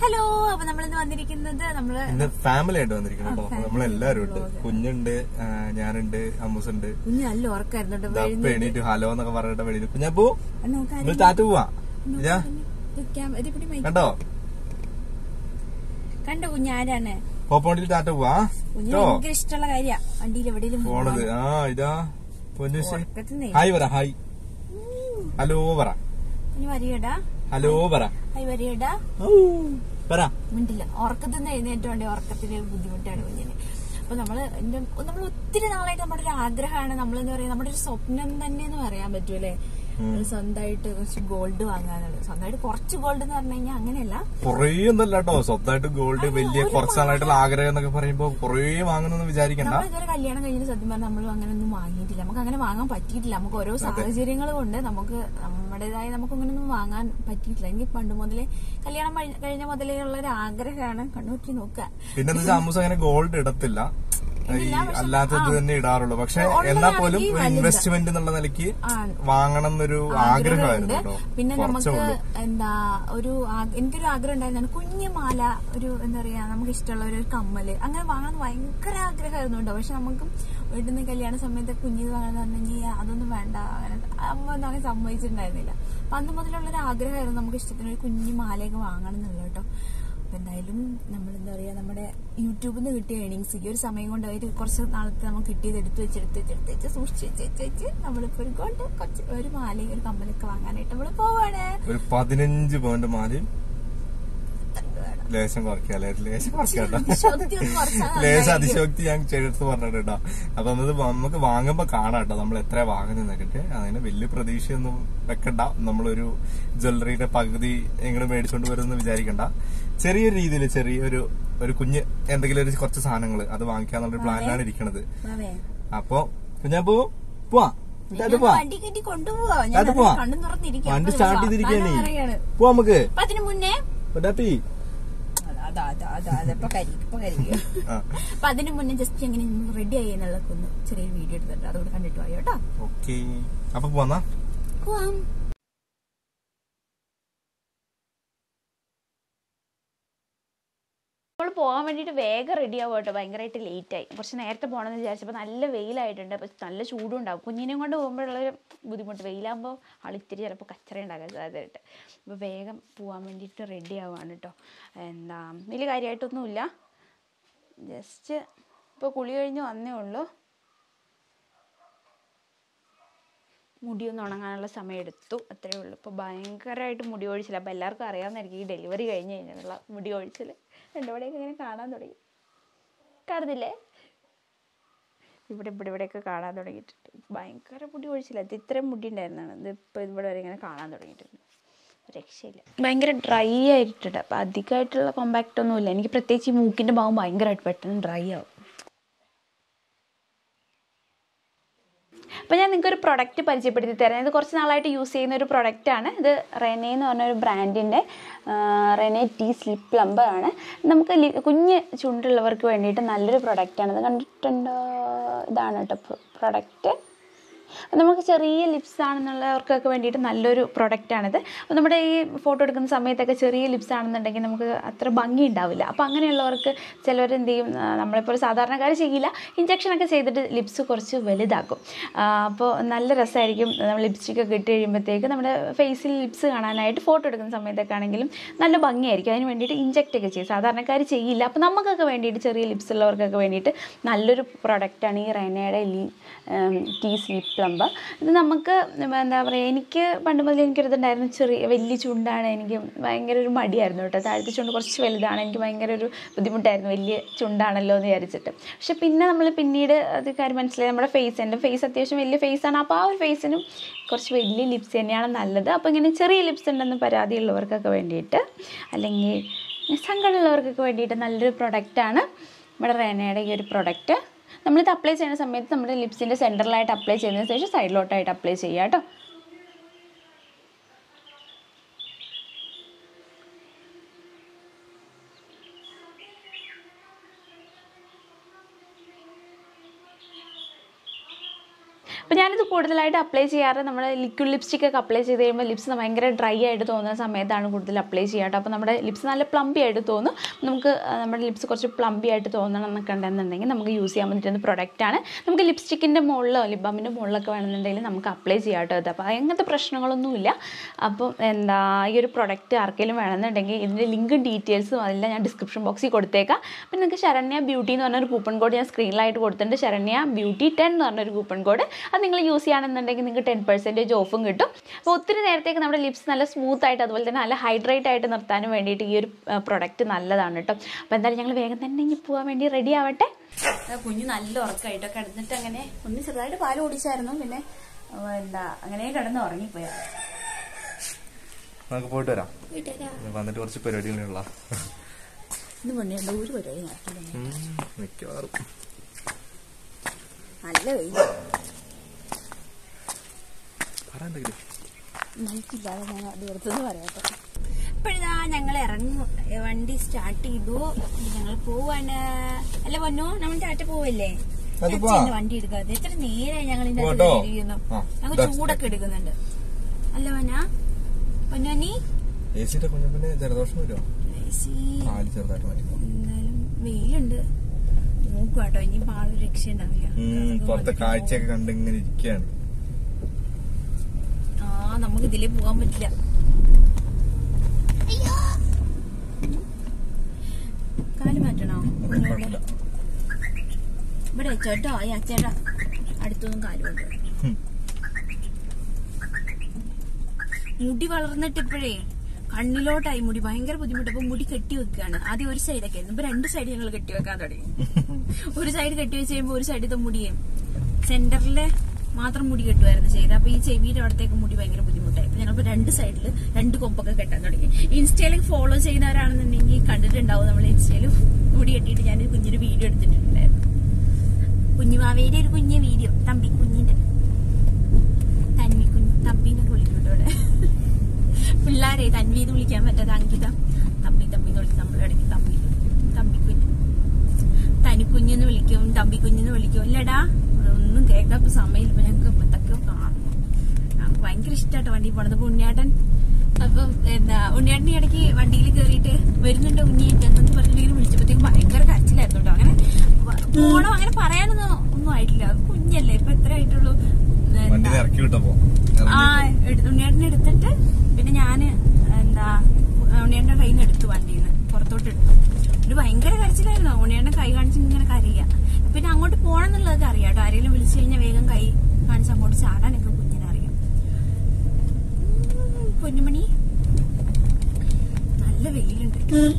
Hello, അപ്പൊ നമ്മളിന്ന് വന്നിരിക്കുന്നത് ഫാമിലി ആയിട്ട് വന്നിരിക്കുന്നത് കേട്ടോ. നമ്മളെല്ലാരും ഉണ്ട്. കുഞ്ഞുണ്ട്, ഞാനുണ്ട്, അമ്മൂസുണ്ട്. കുഞ്ഞ് നല്ല ഉറക്കായിരുന്നു. എണീറ്റ് ഹലോ എന്നൊക്കെ പറഞ്ഞിട്ട് വെളിയിൽ കുഞ്ഞാപ്പൂ ടാറ്റ പോവാ. കണ്ടോ കണ്ടോ കുഞ്ഞാരാണ് പോപ്പോണ്ടിൽ ടാറ്റ പോവാ. ഭയങ്കര ഇഷ്ടമുള്ള കാര്യ വണ്ടിയിൽ എവിടെയും പോണത്. ഇതാ പൊന്നു ഹായ് പറ. ഹായ് ഹലോ പറ. വരികടാ. ഹലോ പറ. ഹായ് വരികടാ. മിണ്ടില്ല. ഉറക്കത്തിന് എഴുന്നേറ്റോണ്ട് ഉറക്കത്തിന് ബുദ്ധിമുട്ടാണ് കുഞ്ഞിന്. അപ്പൊ നമ്മൾ ഒത്തിരി നാളായിട്ട് നമ്മുടെ ഒരു ആഗ്രഹമാണ്, നമ്മളെന്താ പറയാ, നമ്മുടെ ഒരു സ്വപ്നം തന്നെ എന്ന് പറയാൻ പറ്റൂലേ, സ്വന്തമായിട്ട് കുറച്ച് ഗോൾഡ് വാങ്ങാനുള്ളത്. സ്വന്തമായിട്ട് കുറച്ച് ഗോൾഡ് എന്ന് പറഞ്ഞു കഴിഞ്ഞാൽ അങ്ങനെയല്ല, കുറേ ഒന്നല്ല കേട്ടോ. സ്വന്തമായിട്ട് ഗോൾഡ് വലിയ കുറച്ച് നാളായിട്ടുള്ള ആഗ്രഹം എന്നൊക്കെ പറയുമ്പോ കുറേ വാങ്ങുന്നു വിചാരിക്കണ്ട. നമ്മളിതുവരെ കല്യാണം കഴിഞ്ഞിട്ട് സത്യം പറഞ്ഞാൽ നമ്മൾ അങ്ങനെ ഒന്നും വാങ്ങിയിട്ടില്ല. നമുക്ക് അങ്ങനെ വാങ്ങാൻ പറ്റിയിട്ടില്ല. നമുക്ക് ഓരോ സാഹചര്യങ്ങൾ കൊണ്ട് നമുക്ക് നമ്മുടേതായ നമുക്ക് അങ്ങനെയൊന്നും വാങ്ങാൻ പറ്റിയിട്ടില്ല. എനിക്ക് പണ്ട് മുതലേ കല്യാണം കഴിഞ്ഞ മുതലേ ഉള്ള ഒരു ആഗ്രഹമാണ്. കണ്ണൂറ്റി നോക്കുക. പിന്നെ അമ്മൂസ് അങ്ങനെ ഗോൾഡ് ഇടത്തില്ല, അല്ലാത്തത് തന്നെ ഇടാറുള്ളൂ. പക്ഷെ എന്നാൽ പോലും ഒരു ഇൻവെസ്റ്റ്മെന്റ് എന്നുള്ള നിലയ്ക്ക് വാങ്ങണം എന്നൊരു ആഗ്രഹമായിരുന്നു. പിന്നെ നമുക്ക് എനിക്കൊരു ആഗ്രഹം ഉണ്ടായിരുന്നു, കുഞ്ഞു മാല, ഒരു എന്താ പറയാ, നമുക്ക് ഇഷ്ടമുള്ള ഒരു കമ്മല് അങ്ങനെ വാങ്ങണം ഭയങ്കര ആഗ്രഹമായിരുന്നു കേട്ടോ. പക്ഷെ നമുക്ക് വീട്ടിൽ നിന്ന് കല്യാണ സമയത്ത് കുഞ്ഞിത് വാങ്ങാന്ന് പറഞ്ഞെങ്കിൽ അതൊന്നും വേണ്ട, അങ്ങനെ അമ്മ ഒന്നും അങ്ങനെ സമ്മതിച്ചിട്ടുണ്ടായിരുന്നില്ല. അപ്പൊ അന്ന് മുതലുള്ളൊരു ആഗ്രഹമായിരുന്നു നമുക്ക് ഇഷ്ടത്തിന് ഒരു കുഞ്ഞു മാലയൊക്കെ വാങ്ങണം എന്നുള്ളത് കേട്ടോ. എന്തായാലും നമ്മളെന്താ പറയാ, നമ്മുടെ യൂട്യൂബിൽ നിന്ന് കിട്ടിയ ഏണിങ്സ് ഈ ഒരു സമയം കൊണ്ട് അവർ കുറച്ച് നാളത്തെ നമുക്ക് കിട്ടിയത് എടുത്ത് വെച്ച് സൂക്ഷിച്ച് വെച്ച് നമ്മളിപ്പോ ഒരു കൊണ്ട് ഒരു മാലയും ഒരു കമ്മലൊക്കെ വാങ്ങാനായിട്ട് നമ്മള് പോവാണ്. ഒരു 15 പൗണ്ട് മാലയും ലേശം കുറയ്ക്കാട്ടോ. ലേശം അതിശോക്തി ഞാൻ ചെടുത്ത് പറഞ്ഞിട്ടോ. അപ്പൊ നമുക്ക് വാങ്ങുമ്പോ കാണാട്ടോ നമ്മൾ എത്ര വാങ്ങുന്നൊക്കെ. അതിന് വലിയ പ്രതീക്ഷയൊന്നും വെക്കണ്ട. നമ്മളൊരു ജ്വല്ലറിയുടെ പകുതി എങ്ങനെ മേടിച്ചോണ്ട് വരുമെന്ന് വിചാരിക്കണ്ട. ചെറിയൊരു രീതിയിൽ ഒരു കുഞ്ഞ് എന്തെങ്കിലും ഒരു കുറച്ച് സാധനങ്ങൾ അത് വാങ്ങിക്കാന്നുള്ളൊരു പ്ലാനിലാണ് ഇരിക്കണത്. അപ്പൊ കുഞ്ഞാപ്പൂ പോവാ. വണ്ടി സ്റ്റാർട്ട് ചെയ്തിരിക്കുകയാണ്. പോവാ നമുക്ക്. അപ്പൊ അതിന് മുന്നേ ജസ്റ്റ് എങ്ങനെ റെഡി ആയി എന്നുള്ളതൊക്കെ ഒന്ന് ചെറിയൊരു വീഡിയോ എടുത്തിട്ട് അതോട് കണ്ടിട്ട് പോയോ കേട്ടോ. ഓക്കെ, അപ്പൊ പോവാം. നമ്മൾ പോകാൻ വേണ്ടിയിട്ട് വേഗം റെഡി ആവും കേട്ടോ. ഭയങ്കരമായിട്ട് ലേറ്റായി. കുറച്ച് നേരത്തെ പോകണമെന്ന് വിചാരിച്ചപ്പോൾ നല്ല വെയിലായിട്ടുണ്ട്. അപ്പോൾ നല്ല ചൂടും ഉണ്ടാവും. കുഞ്ഞിനെയും കൊണ്ട് പോകുമ്പോഴുള്ളൊരു ബുദ്ധിമുട്ട്. വെയിലാകുമ്പോൾ ആളിത്തിരി ചിലപ്പോൾ കച്ചറ ഉണ്ടാക്കാൻ സാധ്യതയായിട്ട്. അപ്പോൾ വേഗം പോകാൻ വേണ്ടിയിട്ട് റെഡി ആവുകയാണ് കേട്ടോ. വലിയ കാര്യമായിട്ടൊന്നുമില്ല, ജസ്റ്റ് ഇപ്പോൾ കുളി കഴിഞ്ഞ് വന്നേ ഉള്ളൂ. മുടിയൊന്നും ഉണങ്ങാനുള്ള സമയം എടുത്തു, അത്രയേ ഉള്ളൂ. ഇപ്പോൾ ഭയങ്കരമായിട്ട് മുടി ഒഴിച്ചില്ല. അപ്പോൾ എല്ലാവർക്കും അറിയാവുന്നതായിരിക്കും ഈ ഡെലിവറി കഴിഞ്ഞ് കഴിഞ്ഞാലുള്ള മുടി ഒഴിച്ചിൽ. എൻ്റെ ഇവിടെയൊക്കെ ഇങ്ങനെ കാണാൻ തുടങ്ങി, കാണുന്നില്ലേ? ഇവിടെയൊക്കെ കാണാൻ തുടങ്ങിയിട്ടുണ്ട്. ഭയങ്കര മുടി ഒഴിച്ചില്ല. ഇത് ഇത്രയും മുടി ഉണ്ടായിരുന്നതാണ്. ഇത് ഇപ്പോൾ ഇവിടെ വരെ ഇങ്ങനെ കാണാൻ തുടങ്ങിയിട്ടുണ്ട്. രക്ഷയില്ല, ഭയങ്കര ഡ്രൈ ആയിട്ടുണ്ട്. അപ്പോൾ അധികമായിട്ടുള്ള കോമ്പാക്റ്റ് ഒന്നുമില്ല. എനിക്ക് പ്രത്യേകിച്ച് ഈ മൂക്കിൻ്റെ ഭാഗം ഭയങ്കരമായിട്ട് പെട്ടെന്ന് ഡ്രൈ ആവും. അപ്പോൾ ഞാൻ നിങ്ങൾക്കൊരു പ്രൊഡക്റ്റ് പരിചയപ്പെടുത്തി തരാം. ഇത് കുറച്ച് നാളായിട്ട് യൂസ് ചെയ്യുന്ന ഒരു പ്രൊഡക്റ്റാണ്. ഇത് റെനെ എന്ന് പറഞ്ഞൊരു ബ്രാൻഡിൻ്റെ റെനെ ടീസ് ലിപ് പ്ലംബർ ആണ്. നമുക്ക് കുഞ്ഞ് ചുണ്ടുള്ളവർക്ക് വേണ്ടിയിട്ട് നല്ലൊരു പ്രൊഡക്റ്റാണ്. ഇത് കണ്ടിട്ടുണ്ടോ? ഇതാണ് കേട്ടോ പ്രൊഡക്റ്റ്. നമുക്ക് ചെറിയ ലിപ്സ് ആണെന്നുള്ളവർക്കൊക്കെ വേണ്ടിയിട്ട് നല്ലൊരു പ്രൊഡക്റ്റാണിത്. അപ്പോൾ നമ്മുടെ ഈ ഫോട്ടോ എടുക്കുന്ന സമയത്തൊക്കെ ചെറിയ ലിപ്സ് ആണെന്നുണ്ടെങ്കിൽ നമുക്ക് അത്ര ഭംഗി ഉണ്ടാവില്ല. അപ്പോൾ അങ്ങനെയുള്ളവർക്ക് ചിലവരെന്ത് ചെയ്യും, നമ്മളിപ്പോൾ സാധാരണക്കാർ ചെയ്യില്ല, ഇഞ്ചക്ഷനൊക്കെ ചെയ്തിട്ട് ലിപ്സ് കുറച്ച് വലുതാക്കും. അപ്പോൾ നല്ല രസമായിരിക്കും. നമ്മൾ ലിപ്സ്റ്റിക്കൊക്കെ ഇട്ട് കഴിയുമ്പോഴത്തേക്ക് നമ്മുടെ ഫേസിൽ ലിപ്സ് കാണാനായിട്ട് ഫോട്ടോ എടുക്കുന്ന സമയത്തൊക്കെ ആണെങ്കിലും നല്ല ഭംഗിയായിരിക്കും. അതിന് വേണ്ടിയിട്ട് ഇഞ്ചക്റ്റൊക്കെ ചെയ്യും. സാധാരണക്കാർ ചെയ്യില്ല. അപ്പോൾ നമുക്കൊക്കെ വേണ്ടിയിട്ട് ചെറിയ ലിപ്സ് ഉള്ളവർക്കൊക്കെ വേണ്ടിയിട്ട് നല്ലൊരു പ്രൊഡക്റ്റാണ് ഈ റെനയുടെ ടീസ് ലിപ് പ്ലംബർ. ഇത് നമുക്ക് എന്താ പറയുക, എനിക്ക് പണ്ട് മുതൽ എനിക്കൊരിതുണ്ടായിരുന്നു, വലിയ ചുണ്ടാണ്. എനിക്ക് ഭയങ്കര ഒരു മടിയായിരുന്നു കേട്ടോ. താഴത്തെ ചുണ്ട് കുറച്ച് വലുതാണ്. എനിക്ക് ഭയങ്കര ഒരു ബുദ്ധിമുട്ടായിരുന്നു, വലിയ ചുണ്ടാണല്ലോ എന്ന് വിചാരിച്ചിട്ട്. പക്ഷെ പിന്നെ നമ്മൾ പിന്നീട് അത് കാര്യം മനസ്സിലായി, നമ്മുടെ എൻ്റെ ഫേസ് അത്യാവശ്യം വലിയ ഫേസാണ്. അപ്പോൾ ആ ഒരു ഫേസിനും കുറച്ച് വലിയ ലിപ്സ് തന്നെയാണ് നല്ലത്. അപ്പോൾ ഇങ്ങനെ ചെറിയ ലിപ്സ് ഉണ്ടെന്ന് പരാതിയുള്ളവർക്കൊക്കെ വേണ്ടിയിട്ട്, അല്ലെങ്കിൽ സങ്കടമുള്ളവർക്കൊക്കെ വേണ്ടിയിട്ട് നല്ലൊരു പ്രൊഡക്റ്റാണ് നമ്മുടെ റെനയുടെ ഈ ഒരു പ്രൊഡക്റ്റ്. നമ്മളിത് അപ്ലൈ ചെയ്യുന്ന സമയത്ത് നമ്മുടെ ലിപ്സിൻ്റെ സെൻറ്ററിലായിട്ട് അപ്ലൈ ചെയ്തതിന് ശേഷം സൈഡിലോട്ടായിട്ട് അപ്ലൈ ചെയ്യുക കേട്ടോ. അപ്പോൾ ഞാനിത് കൂടുതലായിട്ട് അപ്ലൈ ചെയ്യാറ് നമ്മൾ ലിക്വിഡ് ലിപ്സ്റ്റിക് ഒക്കെ അപ്ലൈ ചെയ്ത് കഴിയുമ്പോൾ ലിപ്സ് ഭയങ്കര ഡ്രൈ ആയിട്ട് തോന്നുന്ന സമയത്താണ് കൂടുതൽ അപ്ലൈ ചെയ്യാട്ടോ. അപ്പോൾ നമ്മുടെ ലിപ്സ് നല്ല പ്ലംബി ആയിട്ട് തോന്നും. നമുക്ക് നമ്മുടെ ലിപ്സ് കുറച്ച് പ്ലംബി ആയിട്ട് തോന്നണം എന്നൊക്കെ ഉണ്ടെന്നുണ്ടെങ്കിൽ നമുക്ക് യൂസ് ചെയ്യാൻ പറ്റുന്ന പ്രൊഡക്റ്റാണ്. നമുക്ക് ലിപ്സ്റ്റിക്കിൻ്റെ മുകളിലോ ലിപ് ബാമിൻ്റെ മുകളിലൊക്കെ വേണമെന്നുണ്ടെങ്കിൽ നമുക്ക് അപ്ലൈ ചെയ്യാട്ടോ ഇത്. അപ്പോൾ അങ്ങനത്തെ പ്രശ്നങ്ങളൊന്നുമില്ല. അപ്പം ഈ ഒരു പ്രൊഡക്റ്റ് ആർക്കെങ്കിലും വേണമെന്നുണ്ടെങ്കിൽ ഇതിൻ്റെ ലിങ്കും ഡീറ്റെയിൽസും അതെല്ലാം ഞാൻ ഡിസ്ക്രിപ്ഷൻ ബോക്സിൽ കൊടുത്തേക്കാം. പിന്നെ നിങ്ങൾക്ക് ശരണ്യ ബ്യൂട്ടി എന്ന് പറഞ്ഞൊരു കൂപ്പൺ കോഡ് ഞാൻ സ്ക്രീനിലായിട്ട് കൊടുത്തിട്ടുണ്ട്. ശരണ്യ ബ്യൂട്ടി 10 എന്ന് പറഞ്ഞൊരു കൂപ്പൺ കോഡ്. അത് നിങ്ങൾ യൂസ് ചെയ്യുകയാണെന്നുണ്ടെങ്കിൽ നിങ്ങൾക്ക് 10% ഓഫും കിട്ടും. അപ്പോൾ ഒത്തിരി നേരത്തേക്ക് നമ്മുടെ ലിപ്സ് നല്ല സ്മൂത്ത് ആയിട്ട് അതുപോലെ തന്നെ നല്ല ഹൈഡ്രേറ്റ് ആയിട്ട് നിർത്താനും വേണ്ടിയിട്ട് ഈ ഒരു പ്രൊഡക്റ്റ് നല്ലതാണ് കേട്ടോ. അപ്പോൾ എന്തായാലും ഞങ്ങൾ വേഗം തന്നെ ഇനി പോകാൻ വേണ്ടി റെഡി ആവട്ടെ. കുഞ്ഞ് നല്ല ഉറക്കമായിട്ടൊക്കെ കിടന്നിട്ട് അങ്ങനെ ഒന്ന് ചെറുതായിട്ട് പാല് കുടിച്ചായിരുന്നു. പിന്നെ അങ്ങനെ കിടന്ന് ഉറങ്ങിപ്പോയാ. നമുക്ക് പോയിട്ട് വരാം. വന്നിട്ട് കുറച്ച് പരിപാടികളുള്ള ഇന്ന് പണിയുണ്ട്. ഒരു പരിപാടി മിക്കവാറും നല്ല വെയിൽ നയിക്കില്ലാതെ ഞാൻ ദൂരത്തുനിന്ന് പറയാട്ടോ. ഇപ്പോഴിതാ ഞങ്ങൾ ഇറങ്ങും. വണ്ടി സ്റ്റാർട്ട് ചെയ്തു. ഞങ്ങൾ പോവാണ്. അല്ല പൊന്നോ, നമ്മൾ ടാറ്റ പോവല്ലേ? വണ്ടി എടുക്കാതെ എത്ര നേരമായി ഞങ്ങൾ ഇതിന്റെ ഇരിക്കുന്നു. ഞങ്ങൾ ചൂടൊക്കെ എടുക്കുന്നുണ്ട്. അല്ല പൊന്നാ, പൊന്നോ നീ എന്തായാലും വെയിലുണ്ട്. നോക്കുവാട്ടോ, ഇനി പാളൊരു രക്ഷ ഉണ്ടാവില്ല. കാഴ്ചയൊക്കെ കണ്ടിങ്ങനെ ഇരിക്കുകയാണ്. നമുക്ക് ഇതിലേ പോകാൻ പറ്റില്ല. കാല് മാറ്റണോ? ഇവിടെ ചേട്ടോ ഈ അച്ചേട്ടാ അടുത്തൊന്നും കാലുകൊണ്ട്. മുടി വളർന്നിട്ട് ഇപ്പോഴേ കണ്ണിലോട്ടായി മുടി ഭയങ്കര ബുദ്ധിമുട്ട്. അപ്പൊ മുടി കെട്ടി വെക്കുകയാണ്. ആദ്യം ഒരു സൈഡൊക്കെ ആയിരുന്നു. ഇപ്പൊ 2 സൈഡ് ഞങ്ങൾ കെട്ടി വെക്കാൻ തുടങ്ങി. ഒരു സൈഡ് കെട്ടി വെച്ച് കഴിയുമ്പോ ഒരു സൈഡിലത്തെ മുടിയെ സെന്ററിലെ മാത്രം മുടി കെട്ടുമായിരുന്നു ചെയ്ത്. അപ്പൊ ഈ ചെവിയുടെ അവിടത്തേക്ക് മുടി ഭയങ്കര ബുദ്ധിമുട്ടായി. അപ്പൊ ഞങ്ങളിപ്പോ 2 സൈഡിൽ 2 കൊമ്പൊക്കെ കെട്ടാൻ തുടങ്ങി. ഇൻസ്റ്റയിൽ ഫോളോ ചെയ്യുന്നവരാണെന്നുണ്ടെങ്കിൽ കണ്ടിട്ടുണ്ടാവും. നമ്മൾ ഇൻസ്റ്റയിൽ മുടി കെട്ടിയിട്ട് ഞാൻ കുഞ്ഞൊരു വീഡിയോ എടുത്തിട്ടുണ്ടായിരുന്നു. കുഞ്ഞുമാവേന്റെ ഒരു കുഞ്ഞ് വീഡിയോ. തമ്പി കുഞ്ഞിന്റെ തന്മി കുഞ്ഞ് തമ്പിന്നൊക്കെ വിളിക്കുന്നുണ്ട് ഇവിടെ പിള്ളേരെ. തന്മീന്ന് വിളിക്കാൻ പറ്റാതെ അങ്കിത തമ്പി തമ്പിന്ന് വിളിക്കും. നമ്മളിടയ്ക്ക് തമ്പിക്കുഞ്ഞ് തനിക്കുഞ്ഞെന്ന് വിളിക്കും, തമ്പിക്കുഞ്ഞെന്ന് വിളിക്കും. ഇല്ലടാ ഒന്നും കേൾക്കാൻ ഇപ്പൊ സമയമില്ല. ഞങ്ങൾക്ക് ഇപ്പത്തൊക്കെ കാണും. ഞങ്ങൾക്ക് ഭയങ്കര ഇഷ്ടമാട്ടോ വണ്ടി പോണത്. അപ്പൊ ഉണ്ണിയാട്ടൻ അപ്പം ഉണ്ണിയാട്ടൻ ഇടയ്ക്ക് വണ്ടിയിൽ കയറിയിട്ട് വരുന്നുണ്ട് ഉണ്ണിയായിട്ട് എന്നൊക്കെ പറഞ്ഞിട്ടുണ്ടെങ്കിൽ വിളിച്ചപ്പോഴത്തേക്ക് ഭയങ്കര കരച്ചിലായിരുന്നു കേട്ടോ. അങ്ങനെ പോണം അങ്ങനെ പറയാനൊന്നും ആയിട്ടില്ല. കുഞ്ഞല്ലേ, ഇപ്പൊ എത്ര ആയിട്ടുള്ളൂ. ഉണ്ണിയാട്ടിനെ എടുത്തിട്ട് പിന്നെ ഞാന് ഉണ്ണിയാന്റെ കയ്യിൽ നിന്ന് എടുത്തു, വണ്ടിയിൽ നിന്ന് പുറത്തോട്ട് എടുത്തു. ഒരു ഭയങ്കര കരച്ചിലായിരുന്നു. ഉണ്ണിയാന്റെ കൈ കാണിച്ച് ഇങ്ങനെ കരയുക. പിന്നെ അങ്ങോട്ട് പോകണം എന്നുള്ളതൊക്കെ അറിയാം കേട്ടോ. ആരെങ്കിലും വിളിച്ചു കഴിഞ്ഞാൽ വേഗം കൈ കാണിച്ച് അങ്ങോട്ട് ചാടാനൊക്കെ കുഞ്ഞിനെ അറിയാം. കുഞ്ഞുമണി നല്ല വെയിലുണ്ട്.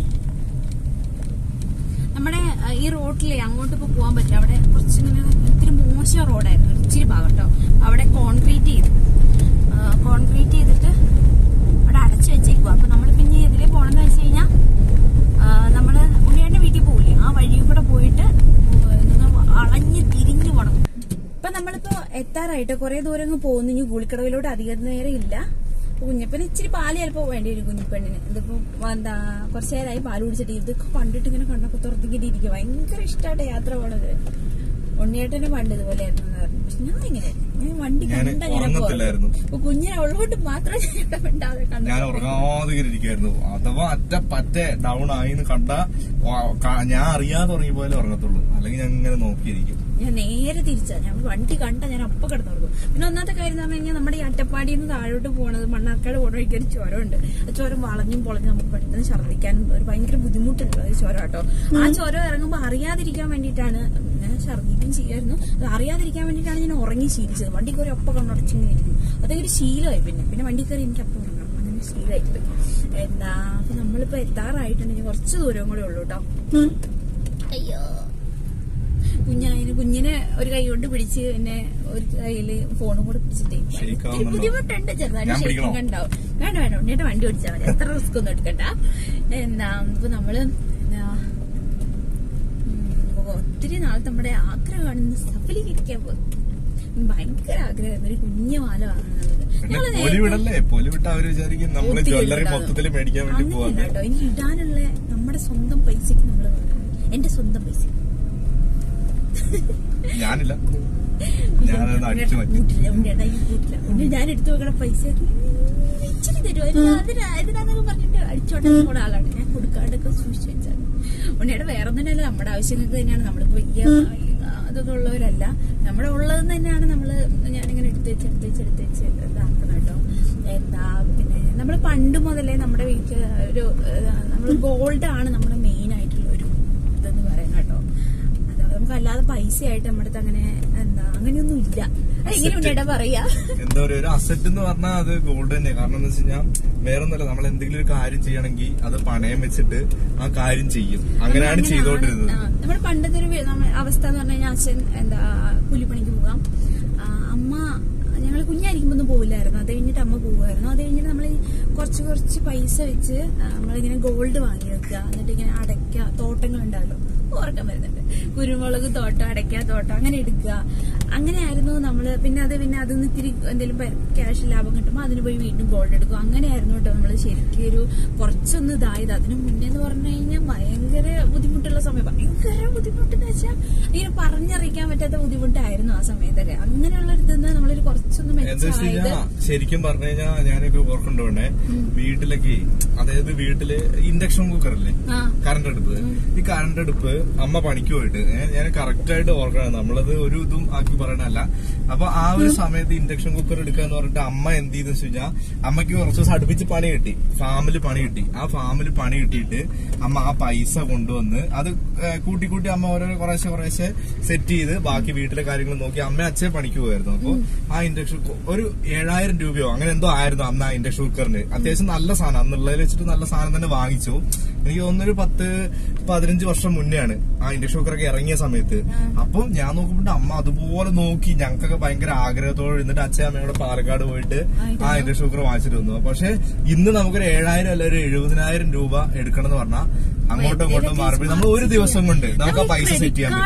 നമ്മുടെ ഈ റോഡിലെ അങ്ങോട്ട് ഇപ്പൊ പോകാൻ പറ്റില്ല. അവിടെ കുറച്ചിങ്ങനെ ഇത്തിരി മോശം റോഡായിരുന്നു. ഇച്ചിരി ഭാഗം കേട്ടോ. അവിടെ കോൺക്രീറ്റ് ചെയ്തിട്ട് അവിടെ അടച്ചു വെച്ചേക്കുക. അപ്പൊ നമ്മൾ പിന്നെ ഇതിലേ പോണെന്ന് വെച്ച് കഴിഞ്ഞാൽ നമ്മള് ഉണ്ണിയാന്റെ വീട്ടിൽ പോകില്ലേ, ആ വഴി കൂടെ പോയിട്ട് അളഞ്ഞ് തിരിഞ്ഞു പോണം. ഇപ്പൊ നമ്മളിപ്പോ എത്താറായിട്ട് കുറെ ദൂരം പോകുന്നു. ഇനി ഗുളിക്കടവിലോട്ട് അധികം നേരം ഇല്ല. കുഞ്ഞപ്പന് ഇച്ചിരി പാല് ചിലപ്പോ വേണ്ടി വരും കുഞ്ഞിപ്പെണ്ണിന്. ഇതിപ്പോ കുറച്ചു നേരമായി പാല് കുടിച്ചിട്ട് ഇതൊക്കെ കണ്ടിട്ട് ഇങ്ങനെ കണ്ണൊക്കെ തുറത്തിക്കിട്ട് ഇരിക്കും. ഭയങ്കര ഇഷ്ടമായിട്ട് യാത്ര പോണത്. ഉണ്ണിയേട്ടന് പണ്ട് ഇതുപോലെ ആയിരുന്നു പറഞ്ഞു. പക്ഷെ ഞാൻ ഇങ്ങനെ വണ്ടി കണ്ടാ ഞാൻ അപ്പൊ കുഞ്ഞിനെ ഉള്ളോട്ട് മാത്രം ഞാൻ ഉറങ്ങാതെ ഇരിക്കായിരുന്നു. അഥവാ പറ്റ ഡൗൺ ആയി കണ്ടാ ഞാൻ അറിയാതെ ഉറങ്ങി പോയാലേ ഉറങ്ങത്തുള്ളൂ. അല്ലെങ്കിൽ ഞാൻ ഇങ്ങനെ നോക്കിയിരിക്കും. ഞാൻ നേരെ തിരിച്ചാ. ഞാൻ വണ്ടി കണ്ട ഞാൻ അപ്പൊ കിടന്നുറങ്ങും. പിന്നെ ഒന്നാമത്തെ കാര്യം എന്ന് പറഞ്ഞു കഴിഞ്ഞാൽ നമ്മുടെ ഈ അട്ടപ്പാടിയിൽ നിന്ന് താഴോട്ട് പോണത് മണ്ണാർക്കാട് പോണ വഴിക്ക് ഒരു ചുരമുണ്ട്. ആ ചുരം വളഞ്ഞും പൊളഞ്ഞും നമുക്ക് പെട്ടെന്ന് ഛർദ്ദിക്കാനും ഒരു ഭയങ്കര ബുദ്ധിമുട്ടുണ്ട് ഒരു ചുരം കേട്ടോ. ആ ചുരം ഇറങ്ങുമ്പോൾ അറിയാതിരിക്കാൻ വേണ്ടിയിട്ടാണ് ഞാൻ ഛർദ്ദിക്കും ചെയ്യായിരുന്നു. അത് അറിയാതിരിക്കാൻ വേണ്ടിയിട്ടാണ് ഞാൻ ഉറങ്ങി ശീലിച്ചത്. വണ്ടി കയറി അപ്പം കണ്ണടച്ചിങ്ങനെ ഇരിക്കും. അതൊക്കെ ഒരു ശീലമായി. പിന്നെ വണ്ടി കയറി എനിക്ക് അപ്പം ഉറങ്ങണം. അങ്ങനെ ശീലമായിപ്പോയി. അപ്പൊ നമ്മളിപ്പോ എത്താറായിട്ടുണ്ടെങ്കിൽ കുറച്ച് ദൂരം കൂടെ ഉള്ളൂ കേട്ടോ. അയ്യോ കുഞ്ഞിനെ ഒരു കൈ കൊണ്ട് പിടിച്ച് പിന്നെ ഒരു കയ്യില് ഫോണും കൂടെ പിടിച്ചിട്ടേ ബുദ്ധിമുട്ടുണ്ട്. ചെറുതായിട്ട് ഷേക്കിംഗ് ഉണ്ടാവും. വേണ്ട ഉണ്ണിയുടെ വണ്ടി ഓടിച്ചാൽ മതി. എത്ര റിസ്ക് ഒന്നും എടുക്കണ്ട. ഇപ്പൊ നമ്മള് ഒത്തിരി നാൾ നമ്മുടെ ആഗ്രഹമാണ് സഫലീകരിക്കാൻ പോകുന്നത്. ഭയങ്കര ആഗ്രഹമായിരുന്നു ഒരു കുഞ്ഞു മാല വാങ്ങുന്നത്. കേട്ടോ എനിക്ക് ഇടാനുള്ള നമ്മുടെ സ്വന്തം പൈസക്ക് നമ്മള് എന്റെ സ്വന്തം പൈസ ഞാനില്ല, ഞാനത് അടിച്ചു മാറ്റി. ഞാൻ എടുത്തു വെക്കണ പൈസ ഇച്ചിരി തരുമോ അതിനാന്നൊക്കെ പറഞ്ഞിട്ട് അടിച്ചോട്ടെ കൂടെ ആളാണ്. ഞാൻ കൊടുക്കാണ്ടൊക്കെ സൂക്ഷിച്ചു വെച്ചാൽ ഉണ്ണിയുടെ വേറെ ഒന്നിനല്ല, നമ്മുടെ ആവശ്യങ്ങൾക്ക് തന്നെയാണ്. നമ്മളിപ്പോ വലിയ അതൊന്നും ഉള്ളവരല്ല, നമ്മുടെ ഉള്ളതെന്ന് തന്നെയാണ് നമ്മള് ഞാനിങ്ങനെ എടുത്ത് വെച്ച് ഇതാക്കണം കേട്ടോ. എന്താ പിന്നെ നമ്മള് പണ്ട് മുതലേ നമ്മുടെ വീട്ടിൽ ഒരു നമ്മള് ഗോൾഡാണ് നമ്മുടെ മെയിൻ ആയിട്ടുള്ള ഒരു ഇതെന്ന് പറയുന്നത് കേട്ടോ. അത് നമുക്ക് അല്ലാതെ പൈസയായിട്ട് നമ്മുടെ അടുത്ത് അങ്ങനെ എന്താ അങ്ങനെയൊന്നും ഇല്ല. എങ്ങനെ ഉണ്ണിയുടെ പറയാ, എന്താ പറയുക, ഒരു അസറ്റ് എന്ന് പറഞ്ഞാൽ അത് ഗോൾഡ് തന്നെ. കാരണം എന്താ വെച്ച് കഴിഞ്ഞാൽ വേറെ ഒന്നല്ല, നമ്മൾ എന്തെങ്കിലും ഒരു കാര്യം ചെയ്യണമെങ്കിൽ അത് പണയം വെച്ചിട്ട് ആ കാര്യം ചെയ്യും. അങ്ങനെയാണ് ചെയ്തോണ്ടിരുന്നത്. നമ്മുടെ പണ്ടത്തെ ഒരു അവസ്ഥ എന്ന് പറഞ്ഞു കഴിഞ്ഞാൽ അച്ഛൻ എന്താ കൂലിപ്പണിക്ക് പോകാം, അമ്മ ഞങ്ങൾ കുഞ്ഞായിരിക്കുമ്പോ ഒന്നും പോവില്ലായിരുന്നു. അത് കഴിഞ്ഞിട്ട് അമ്മ പോവുമായിരുന്നു. അത് കഴിഞ്ഞിട്ട് നമ്മൾ കുറച്ച് പൈസ വെച്ച് നമ്മളിങ്ങനെ ഗോൾഡ് വാങ്ങി വെക്കുക. എന്നിട്ട് ഇങ്ങനെ അടയ്ക്ക തോട്ടങ്ങൾ ഉണ്ടാവല്ലോ, ഓർക്കാൻ വരുന്നുണ്ട്, കുരുമുളക് തോട്ടം, അടയ്ക്ക തോട്ടം, അങ്ങനെ എടുക്കുക. അങ്ങനെയായിരുന്നു നമ്മള്. പിന്നെ അതിന് ഇത്തിരി എന്തെങ്കിലും ക്യാഷ് ലാഭം കിട്ടുമ്പോൾ അതിന് പോയി വീണ്ടും ഗോൾഡ് എടുക്കും. അങ്ങനെയായിരുന്നു കേട്ടോ നമ്മള് ശരിക്കും ഒരു കുറച്ചൊന്ന് ഇതായത്. അതിന് മുന്നേ എന്ന് പറഞ്ഞു കഴിഞ്ഞാൽ ഭയങ്കര ബുദ്ധിമുട്ടുള്ള സമയം, ഭയങ്കര ബുദ്ധിമുട്ടെന്ന് വെച്ചാൽ ഇങ്ങനെ പറഞ്ഞറിയിക്കാൻ പറ്റാത്ത ബുദ്ധിമുട്ടായിരുന്നു ആ സമയത്തൊക്കെ. അങ്ങനെയുള്ള ഇതെന്ന് നമ്മളൊരു കുറച്ചൊന്ന് മെച്ചമായത്. ശരിക്കും പറഞ്ഞു കഴിഞ്ഞാൽ ഞാനൊക്കെ ഓർക്കൊണ്ടോണ്ടേ, വീട്ടിലൊക്കെ അതായത് വീട്ടില് ഇൻഡക്ഷൻ കുക്കറില്ലേ, കറണ്ട് അടുപ്പ്, ഈ കറണ്ട് അടുപ്പ് അമ്മ പണിക്ക് പോയിട്ട് ഞാൻ കറക്റ്റ് ആയിട്ട് ഓർക്കണം, നമ്മളത് ഒരു ഇതും ആക്കി പറയണല്ല. അപ്പൊ ആ ഒരു സമയത്ത് ഇൻഡക്ഷൻ കുക്കർ എടുക്കുക എന്ന് പറഞ്ഞിട്ട് അമ്മ എന്ത് ചെയ്തെന്ന് വെച്ച് കഴിഞ്ഞാൽ, അമ്മയ്ക്ക് കുറച്ച് ദിവസം അടുപ്പിച്ച് പണി കിട്ടി, ഫാമില് പണി കിട്ടി. ആ ഫാമില് പണി കിട്ടിയിട്ട് അമ്മ ആ പൈസ കൊണ്ടുവന്ന് അത് കൂട്ടി അമ്മ ഓരോ കുറേശ്ശെ സെറ്റ് ചെയ്ത് ബാക്കി വീട്ടിലെ കാര്യങ്ങൾ നോക്കി അമ്മ അച്ഛൻ പണിക്ക് പോയായിരുന്നു. അപ്പൊ ആ ഇൻഡക്ഷൻ ഒരു 7000 രൂപയോ അങ്ങനെ എന്തോ ആയിരുന്നു അന്ന് ആ ഇൻഡക്ഷൻ കുക്കറിന്. അത്യാവശ്യം നല്ല സാധനം, അന്നുള്ളതിൽ വെച്ചിട്ട് നല്ല സാധനം തന്നെ വാങ്ങിച്ചു. എനിക്ക് തോന്നുന്നൊരു 10-15 വർഷം മുന്നെയാണ് ആ ഇൻഡക്ഷൻ കുക്കറൊക്കെ ഇറങ്ങിയ സമയത്ത്. അപ്പം ഞാൻ നോക്കുമ്പോൾ അമ്മ അതുപോലെ നോക്കി, ഞങ്ങൾക്കൊക്കെ ഭയങ്കര ആഗ്രഹത്തോടെ ഇരുന്നിട്ട് അച്ഛൻ അമ്മയോടെ പാലക്കാട് പോയിട്ട് ആ ഇൻഡക്ഷൻ കുക്കർ വാങ്ങിച്ചിട്ട് വന്നു. പക്ഷെ ഇന്ന് നമുക്കൊരു 7000 അല്ല ഒരു 70,000 രൂപ എടുക്കണം എന്ന് പറഞ്ഞാൽ അങ്ങോട്ടും ഇങ്ങോട്ടും മാറി നമ്മൾ ഒരു ദിവസം കൊണ്ട് നമുക്ക് ആ പൈസ സെറ്റ് ചെയ്യാൻ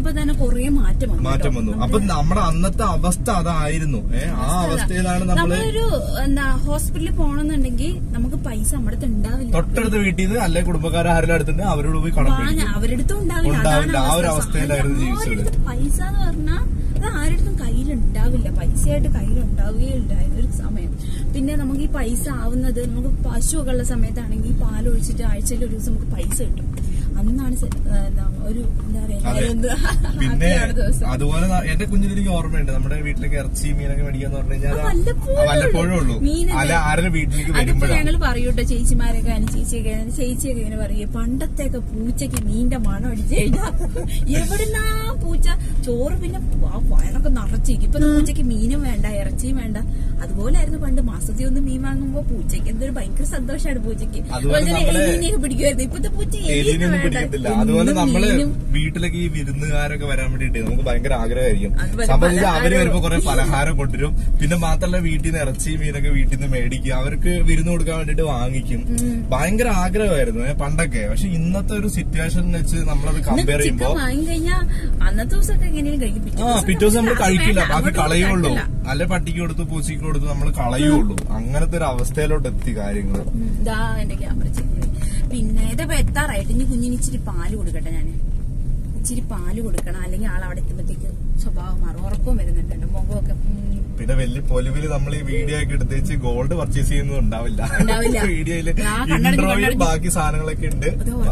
പറ്റും. മാറ്റം വന്നു. അപ്പൊ നമ്മുടെ അന്നത്തെ അവസ്ഥ അതായിരുന്നു. ആ അവസ്ഥയിലാണ് നമ്മളൊരു ഹോസ്പിറ്റലിൽ പോകണമെന്നുണ്ടെങ്കിൽ നമുക്ക് പൈസ നമ്മുടെ അടുത്ത് ഉണ്ടാവില്ല. തൊട്ടടുത്ത വീട്ടിൽ നിന്ന് അല്ലെ കുടുംബക്കാരെ ആരുടെ അടുത്തുണ്ട് അവരോട് പോയി കടം അവരടുത്തും ഉണ്ടാവില്ല. ആ ഒരു അവസ്ഥയിലായിരുന്നു ജീവിച്ചത്. പൈസ എന്ന് പറഞ്ഞാൽ അത് ആരുടെടുത്തും കയ്യിലുണ്ടാവില്ല, പൈസയായിട്ട് കയ്യിലുണ്ടാവുകയില്ലായിരുന്നു ഒരു സമയം. പിന്നെ നമുക്ക് ഈ പൈസ ആവുന്നത് നമുക്ക് പശുവൊക്കെ ഉള്ള സമയത്താണെങ്കിൽ പാലൊഴിച്ചിട്ട് ആഴ്ചയിൽ ഒരു ദിവസം നമുക്ക് പൈസ കിട്ടും. അന്നാണ് ഒരു എന്താ പറയാ. പിന്നെ അതുപോലെ എന്റെ കുഞ്ഞിന് എനിക്ക് ഓർമ്മയുണ്ട്, നമ്മുടെ വീട്ടിലേക്ക് ഇറച്ചി മീനൊക്കെ മേടിക്കാന്ന് പറഞ്ഞു കഴിഞ്ഞാൽ വല്ലപ്പോഴും ഉള്ളൂ. അല്ല ആരുടെ വീട്ടിലേക്ക് വരുമ്പോഴാണ് ഞങ്ങൾ പറയൂട്ടോ, ചേച്ചിമാരൊക്കെ ചേച്ചിയൊക്കെ ഇങ്ങനെ പറയേ, പണ്ടത്തെയൊക്കെ പൂച്ചയ്ക്ക് മീന്റെ മണം അടിച്ചു കഴിഞ്ഞാൽ എവിടുന്നാ പൂച്ച ചോറ് പിന്നെ വയറൊക്കെ നിറച്ചിരിക്കും. ഇപ്പൊ പൂച്ചയ്ക്ക് മീനും വേണ്ട, ഇറച്ചിയും വേണ്ട. അതുപോലായിരുന്നു പണ്ട്. മാസത്തിൽ ഒന്ന് മീൻ വാങ്ങുമ്പോ പൂച്ചയ്ക്ക് എന്തൊരു ഭയങ്കര സന്തോഷമാണ്. പൂച്ചയ്ക്ക് എലിനെയൊക്കെ പിടിക്കുമായിരുന്നു. ഇപ്പത്തെ പൂച്ച എലിയൊന്നും പിടിക്കത്തില്ല. അതുപോലെ നമ്മള് വീട്ടിലേക്ക് ഈ വിരുന്നുകാരൊക്കെ വരാൻ വേണ്ടിട്ട് നമുക്ക് ഭയങ്കര ആഗ്രഹമായിരിക്കും. സംബന്ധിച്ച് അവര് വരുമ്പോ കുറെ പലഹാരം കൊണ്ടുവരും. പിന്നെ മാത്രമല്ല വീട്ടിൽ നിന്ന് ഇറച്ചി മീനൊക്കെ വീട്ടിൽ നിന്ന് മേടിക്കും, അവർക്ക് വിരുന്ന് കൊടുക്കാൻ വേണ്ടിട്ട് വാങ്ങിക്കും. ഭയങ്കര ആഗ്രഹമായിരുന്നു പണ്ടൊക്കെ. പക്ഷെ ഇന്നത്തെ ഒരു സിറ്റുവേഷൻ വെച്ച് നമ്മളത് കമ്പയർ ചെയ്യുമ്പോ അന്നത്തെ ദിവസമൊക്കെ എങ്ങനെയും കഴിക്കും. പിറ്റേ ദിവസം നമ്മൾ കഴിക്കില്ല, ബാക്കി കളയുള്ളൂ. അല്ലെ പട്ടിക്ക് കൊടുത്ത് പൂച്ചയ്ക്ക് കൊടുത്ത് നമ്മൾ കളയുള്ളൂ. അങ്ങനത്തെ ഒരു അവസ്ഥയിലോട്ട് എത്തി കാര്യങ്ങൾ. എന്റെ ക്യാമറ പിന്നെ ഇതിപ്പോ എത്താറായിട്ട് ഇനി കുഞ്ഞിന് ഇച്ചിരി പാല് കൊടുക്കട്ടെ. ഞാൻ ഇച്ചിരി പാല് കൊടുക്കണം, അല്ലെങ്കിൽ ആൾ അവിടെ എത്തുമ്പോഴത്തേക്ക് സ്വഭാവം മാറും. ഉറക്കവും വരുന്നുണ്ട്, മുഖമൊക്കെ. പിന്നെ വലിയ പൊലിവില് നമ്മൾ ഈ വീഡിയോ ഒക്കെ എടുത്തേച്ച് ഗോൾഡ് പർച്ചേസ് ചെയ്യുന്നത് ഉണ്ടാവില്ല. വീഡിയോയില് ഇൻട്രോയിൽ ബാക്കി സാധനങ്ങളൊക്കെ ഉണ്ട്.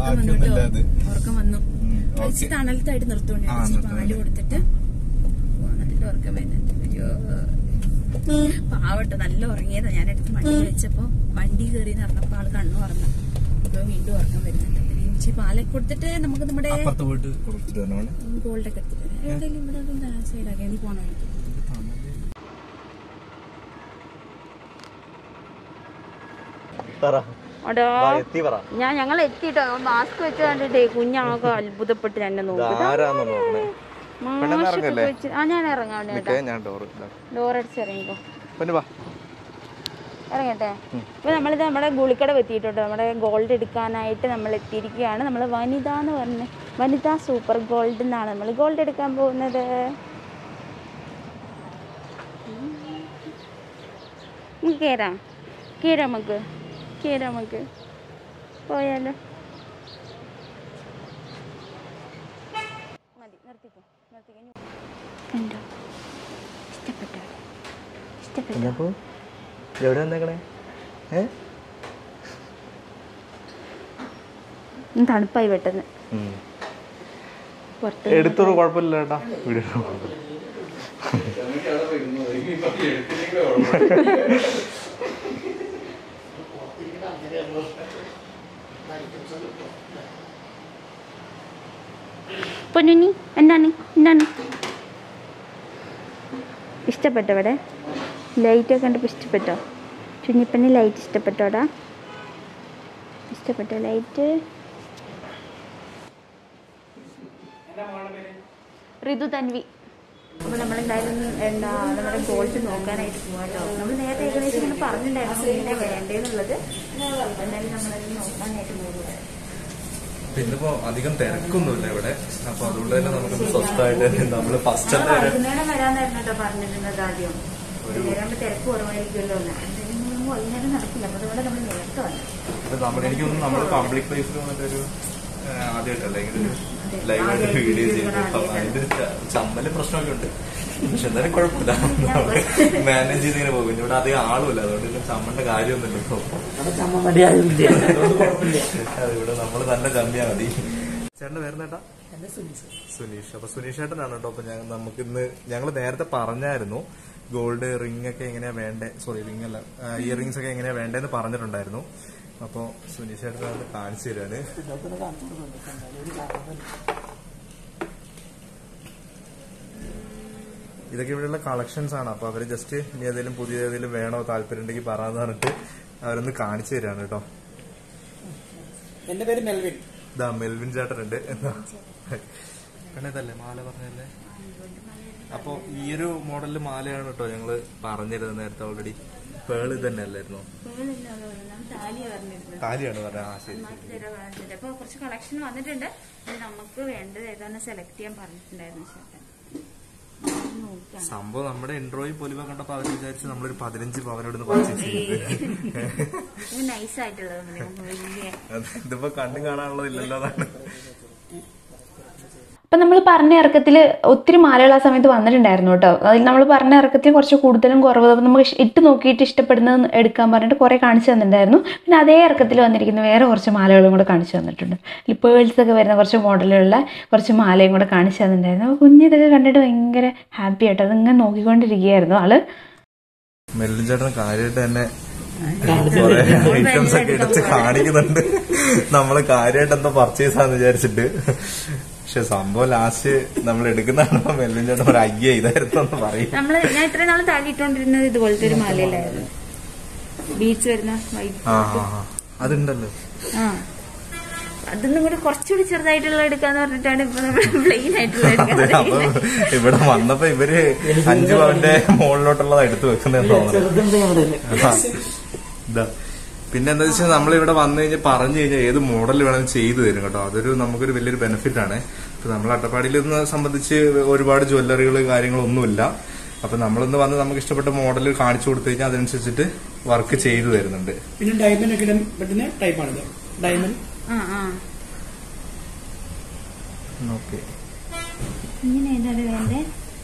ഉറക്കം വന്നു. തണലത്തായിട്ട് നിർത്തുകൊണ്ട് പാല് കൊടുത്തിട്ട് ഉറക്കം വരുന്നുണ്ട്. പാവട്ടെ, നല്ല ഉറങ്ങിയതാ. ഞാനെടുത്ത് വണ്ടി വിളിച്ചപ്പോ വണ്ടി കയറി നടന്നപ്പോ ആള് കണ്ണു തുറന്നു. ഇപ്പൊ വീണ്ടും ഉറക്കം വരുന്നുണ്ട്. ഇച്ചിരി പാലൊക്കെ കൊടുത്തിട്ട് നമുക്ക് നമ്മുടെ ഗോൾഡൊക്കെ എടുത്തിട്ട് എവിടെയെങ്കിലും ഇവിടെ സൈഡാക്കി നീ പോണ വഴിക്ക് ഞങ്ങൾ എത്തിട്ടോ. മാസ്ക് വെച്ച് കണ്ടിട്ടേ കുഞ്ഞാകെ അത്ഭുതപ്പെട്ട് തന്നെ നോക്കും. ഞാൻ ഇറങ്ങാം, ഡോർ അടിച്ചിറങ്ങിക്കോ, ഇറങ്ങട്ടെ. ഇപ്പൊ നമ്മളിത് നമ്മുടെ ഗുളിക്കട എത്തിയിട്ടോ. നമ്മുടെ ഗോൾഡ് എടുക്കാനായിട്ട് നമ്മൾ എത്തിയിരിക്കുകയാണ്. നമ്മൾ വനിത എന്ന് പറഞ്ഞ വനിത സൂപ്പർ ഗോൾഡ് എന്നാണ് നമ്മൾ ഗോൾഡ് എടുക്കാൻ പോകുന്നത്. നമുക്ക് പോയാലോ? മതി, നിർത്തിക്കോ കണ്ടോ ഇഷ്ടപ്പെട്ടോ എവിടെ വന്നേക്കണേ തണുപ്പായി പെട്ടെന്ന് എടുത്തോളൂ കുഴപ്പമില്ല ചേട്ടാ വീഡിയോ പൊന്നുണ്ണി എന്താണ് ഇഷ്ടപ്പെട്ടോ ഇവിടെ ലൈറ്റൊക്കെ കണ്ടപ്പോൾ ഇഷ്ടപ്പെട്ടോ ചുഞ്ഞിപ്പണ്ണി ലൈറ്റ് ഇഷ്ടപ്പെട്ടോടാ ഇഷ്ടപ്പെട്ടോ ലൈറ്റ് ഋതു തൻവി അപ്പോൾ നമ്മളെന്തായാലും നമ്മുടെ ഗോൾഡ് നോക്കാനായിട്ട് പോകാം കേട്ടോ നമ്മൾ നേരത്തെ ഏകദേശം ഇങ്ങനെ പറഞ്ഞിട്ടുണ്ടായിരുന്നു എങ്ങനെ വേണ്ടതെന്നുള്ളത് എന്തായാലും നമ്മളത് നോക്കാനായിട്ട് പോകുന്നത് പിന്നിപ്പോ അധികം തിരക്കൊന്നുമില്ല ഇവിടെ അപ്പൊ അതുകൊണ്ട് തന്നെ നമുക്ക് സ്വസ്ഥമായിട്ട് നമ്മള് ഫസ്റ്റ് വൈകുന്നേരം വരാന്നായിരുന്നു കേട്ടോ പറഞ്ഞിരുന്നത് ആദ്യം വൈകുന്നേരം തിരക്ക് കുറവായിരിക്കുമല്ലോ വൈകുന്നേരം നടക്കില്ല അപ്പൊ അതുകൊണ്ട് നമ്മൾ നേരത്തെ വന്നു എനിക്ക് തോന്നുന്നു നമ്മള് പബ്ലിക് പ്ലേസിൽ വന്നിട്ടൊരു ആദ്യമായിട്ടല്ല ഇങ്ങനെ ലൈവായിട്ട് വീഡിയോ ചെയ്യുന്നത് അതിന്റെ ചമ്മല് പ്രശ്നമൊക്കെ ഉണ്ട് പക്ഷെ എന്തായാലും കുഴപ്പമില്ല മാനേജ് ചെയ്ത് ഇങ്ങനെ പോകും ഇവിടെ അധികം ആളുമില്ല അതുകൊണ്ട് ചമ്മന്റെ കാര്യമൊന്നുമില്ല ഇവിടെ നമ്മള് തന്നെ ചമ്മിയാ മതി ചേട്ടന്റെ പേരെന്താ സുനീഷ് അപ്പൊ സുനീഷ് ചേട്ടനാണ് കേട്ടോ അപ്പൊ നമുക്കിന്ന് ഞങ്ങള് നേരത്തെ പറഞ്ഞായിരുന്നു ഗോൾഡ് റിംഗ് ഒക്കെ എങ്ങനെയാ വേണ്ടേ റിംഗ് അല്ല ഇയറിംഗ്സ് ഒക്കെ എങ്ങനെയാ വേണ്ടേന്ന് പറഞ്ഞിട്ടുണ്ടായിരുന്നു അപ്പൊ സുനീഷ് ചേട്ടൻ കാണിച്ചു തരാണ് ഇതൊക്കെ ഇവിടെയുള്ള കളക്ഷൻസ് ആണ് അപ്പൊ അവര് ജസ്റ്റ് ഇനി ഏതെങ്കിലും പുതിയ ഏതെങ്കിലും വേണോ താല്പര്യം ഉണ്ടെങ്കിൽ പറയാന്ന് പറഞ്ഞിട്ട് അവരൊന്ന് കാണിച്ചു തരാണ് കേട്ടോ എന്റെ പേര് മെൽവിൻ മെൽവിൻ ചേട്ടനുണ്ട് എന്താ ഇതല്ലേ മാല പറഞ്ഞല്ലേ അപ്പൊ ഈ ഒരു മോഡലില് മാലയാണ് കേട്ടോ ഞങ്ങള് പറഞ്ഞിരുന്നത് നേരത്തെ ഓൾറെഡി പേള് തന്നെ അല്ലായിരുന്നോ താലിയാണ് പറഞ്ഞത് ആ ശരി അപ്പൊ കുറച്ച് കളക്ഷൻ വന്നിട്ടുണ്ട് നമുക്ക് വേണ്ടത് ഏതാണ് സെലക്ട് ചെയ്യാൻ പറഞ്ഞിട്ടുണ്ടായിരുന്നു സംഭവം നമ്മുടെ ഇൻട്രോയിൽ പൊലിവ കണ്ടപ്പോ അവര് വിചാരിച്ച് നമ്മളൊരു 15 പവനോട് പർച്ചേസ് ചെയ്തത് നൈസ് ആയിട്ടുള്ളത് ഇതിപ്പോ കണ്ണു കാണാനുള്ളതില്ലല്ലോ അതാണ് അപ്പം നമ്മൾ പറഞ്ഞ ഇറക്കത്തിൽ ഒത്തിരി മാലകൾ ആ സമയത്ത് വന്നിട്ടുണ്ടായിരുന്നു കേട്ടോ അതിൽ നമ്മൾ പറഞ്ഞ ഇറക്കത്തിൽ കുറച്ച് കൂടുതലും കുറവ് അപ്പം നമുക്ക് ഇട്ട് നോക്കിയിട്ട് ഇഷ്ടപ്പെടുന്നത് എടുക്കാൻ പറഞ്ഞിട്ട് കുറേ കാണിച്ചു തന്നിട്ടുണ്ടായിരുന്നു പിന്നെ അതേ ഇറക്കത്തിൽ വന്നിരിക്കുന്ന വേറെ കുറച്ച് മാലകളും കൂടെ കാണിച്ചു തന്നിട്ടുണ്ട് ഈ പേഴ്സൊക്കെ വരുന്ന കുറച്ച് മോഡലുള്ള കുറച്ച് മാലയും കൂടെ കാണിച്ചു തന്നിട്ടുണ്ടായിരുന്നു അപ്പോൾ കുഞ്ഞിതൊക്കെ കണ്ടിട്ട് ഭയങ്കര ഹാപ്പി ആയിട്ട് അതിങ്ങനെ നോക്കിക്കൊണ്ടിരിക്കുകയായിരുന്നു ആള് മെല്ലിൻ ചേട്ടൻ കാര്യമായിട്ട് തന്നെ കുറെ ഐറ്റംസ് ഒക്കെ എടുത്ത് കാണിക്കുന്നുണ്ട് നമ്മള് കാര്യമായിട്ട് എന്താ പർച്ചേസ് ആന്ന് വിചാരിച്ചിട്ട് പക്ഷെ സംഭവം ലാസ്റ്റ് നമ്മൾ എടുക്കുന്നതാണ് മെല്ലിൻ ചേട്ടൻ ഒരു അയ്യ ഇതായിരുന്നു പറയും ഞാൻ ഇത്രയും നാളെ താലിട്ടോണ്ടിരുന്നത് ഇതുപോലത്തെ ഒരു മാലയിലായിരുന്നു ബീച്ച് വരുന്ന അതുണ്ടല്ലോ അതൊന്നും കൂടി കുറച്ചുകൂടി ചെറുതായിട്ടുള്ള എടുക്കാന്ന് പറഞ്ഞിട്ടാണ് ഇപ്പൊ നമ്മൾ പ്ലെയിൻ ആയിട്ടുള്ള ഇവിടെ വന്നപ്പോ ഇവര് 5 പവന്റെ മുകളിലോട്ടുള്ളത് എടുത്തു വെക്കുന്നതെന്ന് തോന്നുന്നു പിന്നെ എന്താ വെച്ചാൽ നമ്മളിവിടെ വന്നു കഴിഞ്ഞാൽ പറഞ്ഞു കഴിഞ്ഞാൽ ഏത് മോഡൽ വേണമെങ്കിലും ചെയ്തു തരും കേട്ടോ അതൊരു നമുക്കൊരു വലിയൊരു ബെനിഫിറ്റ് ആണ് ഇപ്പൊ നമ്മൾ അട്ടപ്പാടിയിൽ നിന്ന് സംബന്ധിച്ച് ഒരുപാട് ജ്വല്ലറികൾ കാര്യങ്ങളൊന്നുമില്ല അപ്പൊ നമ്മളൊന്ന് വന്ന് നമുക്ക് ഇഷ്ടപ്പെട്ട മോഡൽ കാണിച്ചു കൊടുത്തു കഴിഞ്ഞാൽ അതനുസരിച്ചിട്ട് വർക്ക് ചെയ്തു തരുന്നുണ്ട് പിന്നെ ഡയമണ്ട് ഒക്കെ പറ്റുന്ന ടൈപ്പാണിത് ഡയമണ്ട് ഓക്കെ ഇങ്ങനെ ഏതാണ് വേണ്ടേ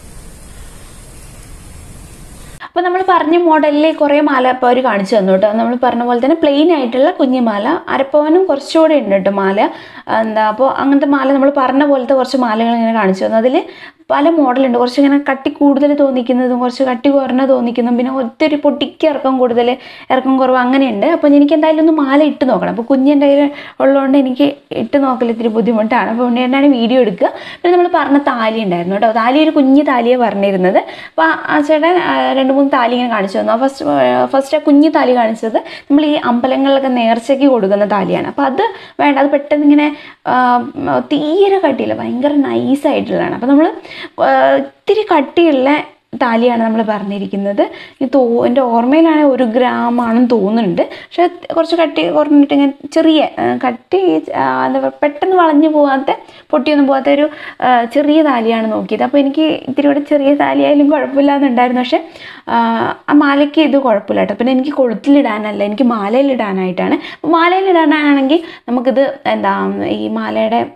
അപ്പോൾ നമ്മൾ പറഞ്ഞ മോഡലിൽ കുറേ മാല ഇപ്പോൾ അവർ കാണിച്ചു തന്നു കേട്ടോ നമ്മൾ പറഞ്ഞ പോലെ തന്നെ പ്ലെയിൻ ആയിട്ടുള്ള കുഞ്ഞുമാല അരപ്പവനും കുറച്ചുകൂടെ ഉണ്ട് കേട്ടോ മാല അപ്പോൾ അങ്ങനത്തെ മാല നമ്മൾ പറഞ്ഞ പോലത്തെ കുറച്ച് മാലകൾ ഇങ്ങനെ കാണിച്ചു തന്നു അതിൽ പല മോഡലുണ്ട് കുറച്ച് ഇങ്ങനെ കട്ടി കൂടുതൽ തോന്നിക്കുന്നതും കുറച്ച് കട്ടി കുറഞ്ഞ തോന്നിക്കുന്നതും പിന്നെ ഒത്തിരി പൊട്ടിക്ക് ഇറക്കം കൂടുതൽ ഇറക്കം കുറവ് അങ്ങനെയുണ്ട് അപ്പോൾ എനിക്ക് എന്തായാലും ഒന്ന് മാല ഇട്ട് നോക്കണം അപ്പോൾ കുഞ്ഞിൻ്റെ കയ്യിൽ ഉള്ളതുകൊണ്ട് എനിക്ക് ഇട്ട് നോക്കൽ ഇത്തിരി ബുദ്ധിമുട്ടാണ് അപ്പോൾ ഉണ്ണിയേട്ടനാണ് വീഡിയോ എടുക്കുക പിന്നെ നമ്മൾ പറഞ്ഞ താലി ഉണ്ടായിരുന്നു കേട്ടോ താലി ഒരു കുഞ്ഞ് താലിയാണ് പറഞ്ഞിരുന്നത് അപ്പോൾ ആ ചേട്ടൻ 2-3 താലി ഇങ്ങനെ കാണിച്ചു തന്നു ഫസ്റ്റ് ആ കുഞ്ഞ് താലി കാണിച്ചത് നമ്മൾ ഈ അമ്പലങ്ങളിലൊക്കെ നേർച്ചയ്ക്ക് കൊടുക്കുന്ന താലിയാണ് അപ്പോൾ അത് വേണ്ട അത് പെട്ടെന്ന് ഇങ്ങനെ തീരെ കട്ടിയില്ല ഭയങ്കര നൈസായിട്ടുള്ളതാണ് അപ്പോൾ നമ്മൾ ഇത്തിരി കട്ടിയുള്ള താലിയാണ് നമ്മൾ പറഞ്ഞിരിക്കുന്നത് എൻ്റെ ഓർമ്മയിലാണെങ്കിൽ 1 ഗ്രാമാണെന്ന് തോന്നുന്നുണ്ട് പക്ഷെ കുറച്ച് കട്ടി കുറഞ്ഞിട്ട് ഇങ്ങനെ ചെറിയ കട്ടി എന്താ പറയുക പെട്ടെന്ന് വളഞ്ഞു പോകാത്ത പൊട്ടിയൊന്നും പോകാത്ത ഒരു ചെറിയ താലിയാണ് നോക്കിയത് അപ്പോൾ എനിക്ക് ഇത്തിരി കൂടെ ചെറിയ താലിയായാലും കുഴപ്പമില്ല എന്നുണ്ടായിരുന്നു പക്ഷെ ആ മാലയ്ക്ക് ഇത് കുഴപ്പമില്ല കേട്ടോ പിന്നെ എനിക്ക് കൊളുത്തിലിടാനല്ല എനിക്ക് മാലയിലിടാനായിട്ടാണ് അപ്പോൾ മാലയിലിടാനാണെങ്കിൽ നമുക്കിത് എന്താ ഈ മാലയുടെ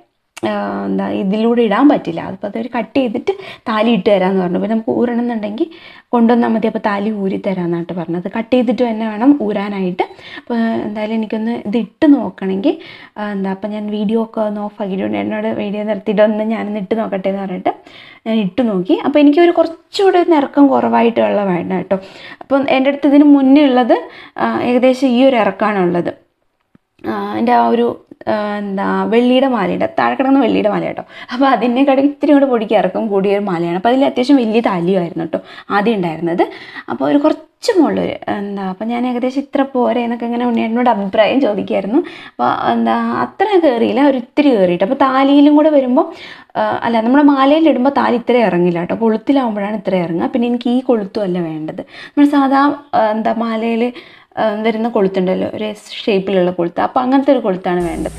എന്താ ഇതിലൂടെ ഇടാൻ പറ്റില്ല. അപ്പോൾ അതൊരു കട്ട് ചെയ്തിട്ട് താലി ഇട്ട് തരാമെന്ന് പറഞ്ഞു. അപ്പോൾ നമുക്ക് ഊരണമെന്നുണ്ടെങ്കിൽ കൊണ്ടുവന്നാൽ മതി, അപ്പോൾ താലി ഊരി തരാമെന്നായിട്ട് പറഞ്ഞത്. കട്ട് ചെയ്തിട്ട് തന്നെ വേണം ഊരാനായിട്ട്. അപ്പോൾ എന്തായാലും എനിക്കൊന്ന് ഇത് ഇട്ട് നോക്കണമെങ്കിൽ അപ്പോൾ ഞാൻ വീഡിയോ ഒക്കെ ഒന്ന് ഓഫ് ആക്കിയിട്ടുണ്ട്. എന്നോട് വീഡിയോ നിർത്തിയിട്ട് ഒന്ന് ഞാനൊന്ന് ഇട്ട് നോക്കട്ടെ എന്ന് പറഞ്ഞിട്ട് ഞാൻ ഇട്ട് നോക്കി. അപ്പോൾ എനിക്കൊരു കുറച്ചുകൂടെ ഇറക്കം കുറവായിട്ടുള്ള വേണം കേട്ടോ. അപ്പം എൻ്റെ അടുത്ത് ഇതിന് മുന്നേ ഉള്ളത് ഏകദേശം ഈ ഒരു ഇറക്കമാണുള്ളത്. എൻ്റെ ആ ഒരു വെള്ളിയുടെ മാലയുണ്ട്, താഴെ കിടക്കുന്ന വെള്ളിയുടെ മാല കേട്ടോ. അപ്പോൾ അതിനേക്കാളും ഇത്തിരി കൂടെ പൊടിക്ക് ഇറക്കം കൂടിയൊരു മാലയാണ്. അപ്പോൾ അതിൽ അത്യാവശ്യം വലിയ താലിയുമായിരുന്നു കേട്ടോ ആദ്യം ഉണ്ടായിരുന്നത്. അപ്പോൾ ഒരു കുറച്ച് മുകളിലൊരു അപ്പോൾ ഞാൻ ഏകദേശം ഇത്ര പോരെ എന്നൊക്കെ ഇങ്ങനെ ഉണ്ണിയേട്ടനോട് അഭിപ്രായം ചോദിക്കുമായിരുന്നു. അപ്പോൾ അത്ര കയറിയില്ല, ഒരു ഇത്തിരി കയറിയിട്ട്. അപ്പോൾ താലിയിലും കൂടെ വരുമ്പോൾ അല്ല, നമ്മുടെ മാലയിലിടുമ്പോൾ താലി ഇത്ര ഇറങ്ങില്ല കേട്ടോ, കൊളുത്തിലാവുമ്പോഴാണ് ഇത്ര ഇറങ്ങുക. പിന്നെ എനിക്ക് ഈ കൊളുത്തും അല്ല വേണ്ടത്, നമ്മൾ സാധാ മാലയിൽ വരുന്ന കൊളുത്തുണ്ടല്ലോ, ഒരു ഷേപ്പിലുള്ള കൊളുത്ത്. അപ്പം അങ്ങനത്തെ ഒരു കൊളുത്താണ് വേണ്ടത്.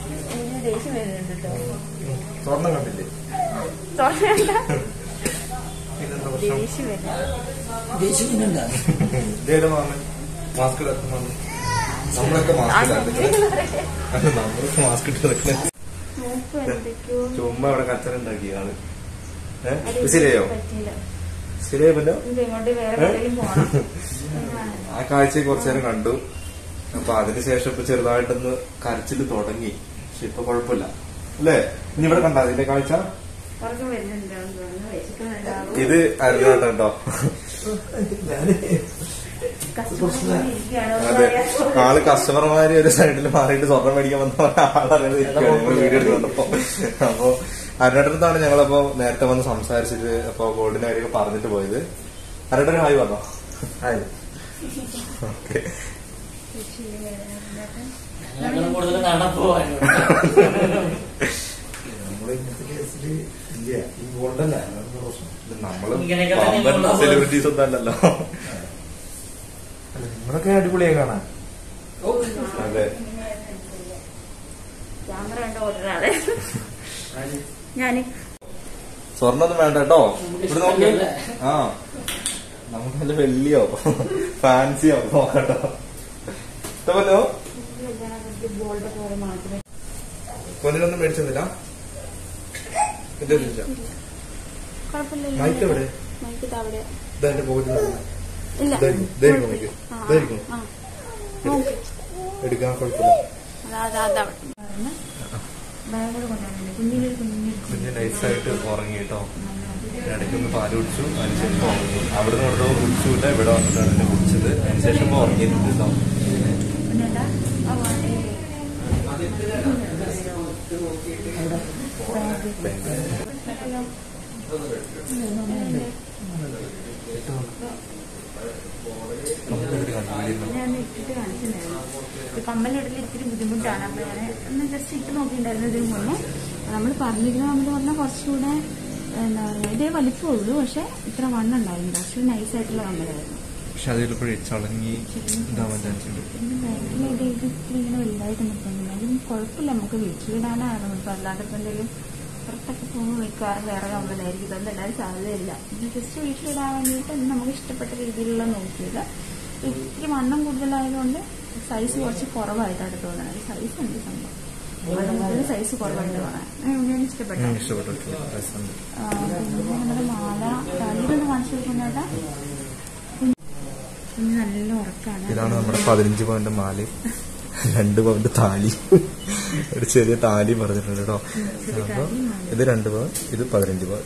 ചുമ്മാ ഇവിടെ കച്ചറ ഉണ്ടാക്കിയ ആള് ശരിയോ? ശരിയായല്ലോ. ആ കാഴ്ച കുറച്ചു നേരം കണ്ടു. അപ്പൊ അതിനുശേഷം ഇപ്പൊ ചെറുതായിട്ടൊന്ന് കരച്ചില് തുടങ്ങി. പക്ഷെ ഇപ്പൊ കുഴപ്പമില്ല അല്ലേ? ഇനി ഇവിടെ കണ്ട അതിന്റെ കാഴ്ച. ഇത് അരുണാട്ടോ. അതെ, ആള് കസ്റ്റമർമാര് ഒരു സൈഡിൽ മാറിയിട്ട് സ്വർണം മേടിക്കാൻ വന്ന ആളറിയാതെ വീഡിയോ എടുത്ത് വന്നപ്പോ. അപ്പൊ അരുണാട്ടടുത്താണ് ഞങ്ങളപ്പോ നേരത്തെ വന്ന് സംസാരിച്ചിട്ട് അപ്പൊ ഗോൾഡിന്റെ കാര്യമൊക്കെ പറഞ്ഞിട്ട് പോയത്. അരുണേട്ടൻ ഹായ് പറഞ്ഞോ? ഹായ്. ഓക്കെ. നമ്മള് സെലിബ്രിറ്റീസ് ഒന്നും അല്ലല്ലോ. നിങ്ങളൊക്കെ അടിപൊളിയായി കാണാൻ. അതെ, സ്വർണ്ണൊന്നും വേണ്ട കേട്ടോ. ഇവിടെ നോക്കി. ആ, നമുക്ക് നല്ല വെള്ളിയോ ഫാൻസിയോ നോക്കട്ടോ. ഇഷ്ടമല്ലോ? കൊന്നിനൊന്നും മേടിച്ചെന്നില്ല. മൈക്ക് എവിടെ? ഇതെന്റെ പോയിട്ട് എടുക്കാൻ കുഴപ്പമില്ല. കുഞ്ഞ് നൈസായിട്ട് ഉറങ്ങി കേട്ടോ. ഇടയ്ക്കൊന്ന് പാല് കുടിച്ചു, അതിനുശേഷം ഉറങ്ങി. അവിടെ നിന്ന് ഇവിടെ കുടിച്ചില്ല, ഇവിടെ വന്നിട്ടാണ് എന്നെ കുടിച്ചത്. അതിനുശേഷം ഇപ്പൊ ഉറങ്ങിയിട്ടുണ്ട് കേട്ടോ. ഞാൻ ഇട്ടിട്ട് കാണിച്ചിട്ടുണ്ടായിരുന്നു. കമ്മലിടൽ ഇത്തിരി ബുദ്ധിമുട്ടാണ്. അപ്പൊ ഞാൻ ഒന്ന് ജസ്റ്റ് ഇട്ട് നോക്കിയിട്ടുണ്ടായിരുന്നു ഇതിന് മുന്നേ. നമ്മൾ പറഞ്ഞിരുന്ന കമ്മൽ പറഞ്ഞാൽ കുറച്ചുകൂടെ എന്താ പറയുക, ഇതേ വലിപ്പമുള്ളൂ, പക്ഷെ ഇത്ര വണ്ണം ഉണ്ടായിരുന്നു. കുറച്ചുകൂടി നൈസായിട്ടുള്ള കമ്മലായിരുന്നു. പക്ഷെ അതിലൂടെ ചളങ്ങി ഇങ്ങനെ വലുതായിട്ട് നിൽക്കുന്നുണ്ടെങ്കിലും കുഴപ്പമില്ല, നമുക്ക് വീട്ടിലിടാനാണ്. ഇപ്പൊ അല്ലാതെ ഇപ്പൊ എന്തെങ്കിലും പുറത്തൊക്കെ പോകുമ്പോൾ മിക്കവാറും വേറെ കമ്മലായിരിക്കും. ഇതൊന്നും എല്ലാവരും സാധ്യതയില്ല. ജസ്റ്റ് വീട്ടിലിടാൻ വേണ്ടിയിട്ട് നമുക്ക് ഇഷ്ടപ്പെട്ട രീതിയിലുള്ള നോക്കിയത്. ഇത്തിരി വണ്ണം കൂടുതലായതുകൊണ്ട് സൈസ് കുറച്ച് കുറവായിട്ടാണ് തോന്നുന്നത്. സൈസ് ഉണ്ട് സംഭവം, വണ്ണം കൂടുതൽ സൈസ് കുറവായിട്ട് തോന്നാൻ ഞാൻ ഇഷ്ടപ്പെട്ടു. പിന്നെ നമ്മുടെ മാല താലിയിലൊന്ന് കാണിച്ചു കൊടുക്കുന്നേട്ടാ. കുഞ്ഞ് നല്ല ഉറക്കാണ്. ഇതാണ് നമ്മുടെ 15 പവന്റെ മാല, 2 പവന്റെ താലി, ഒരു ചെറിയ താലി പറഞ്ഞിട്ടുണ്ട് കേട്ടോ. അപ്പൊ ഇത് 2 പവൻ, ഇത് 15 പവൻ.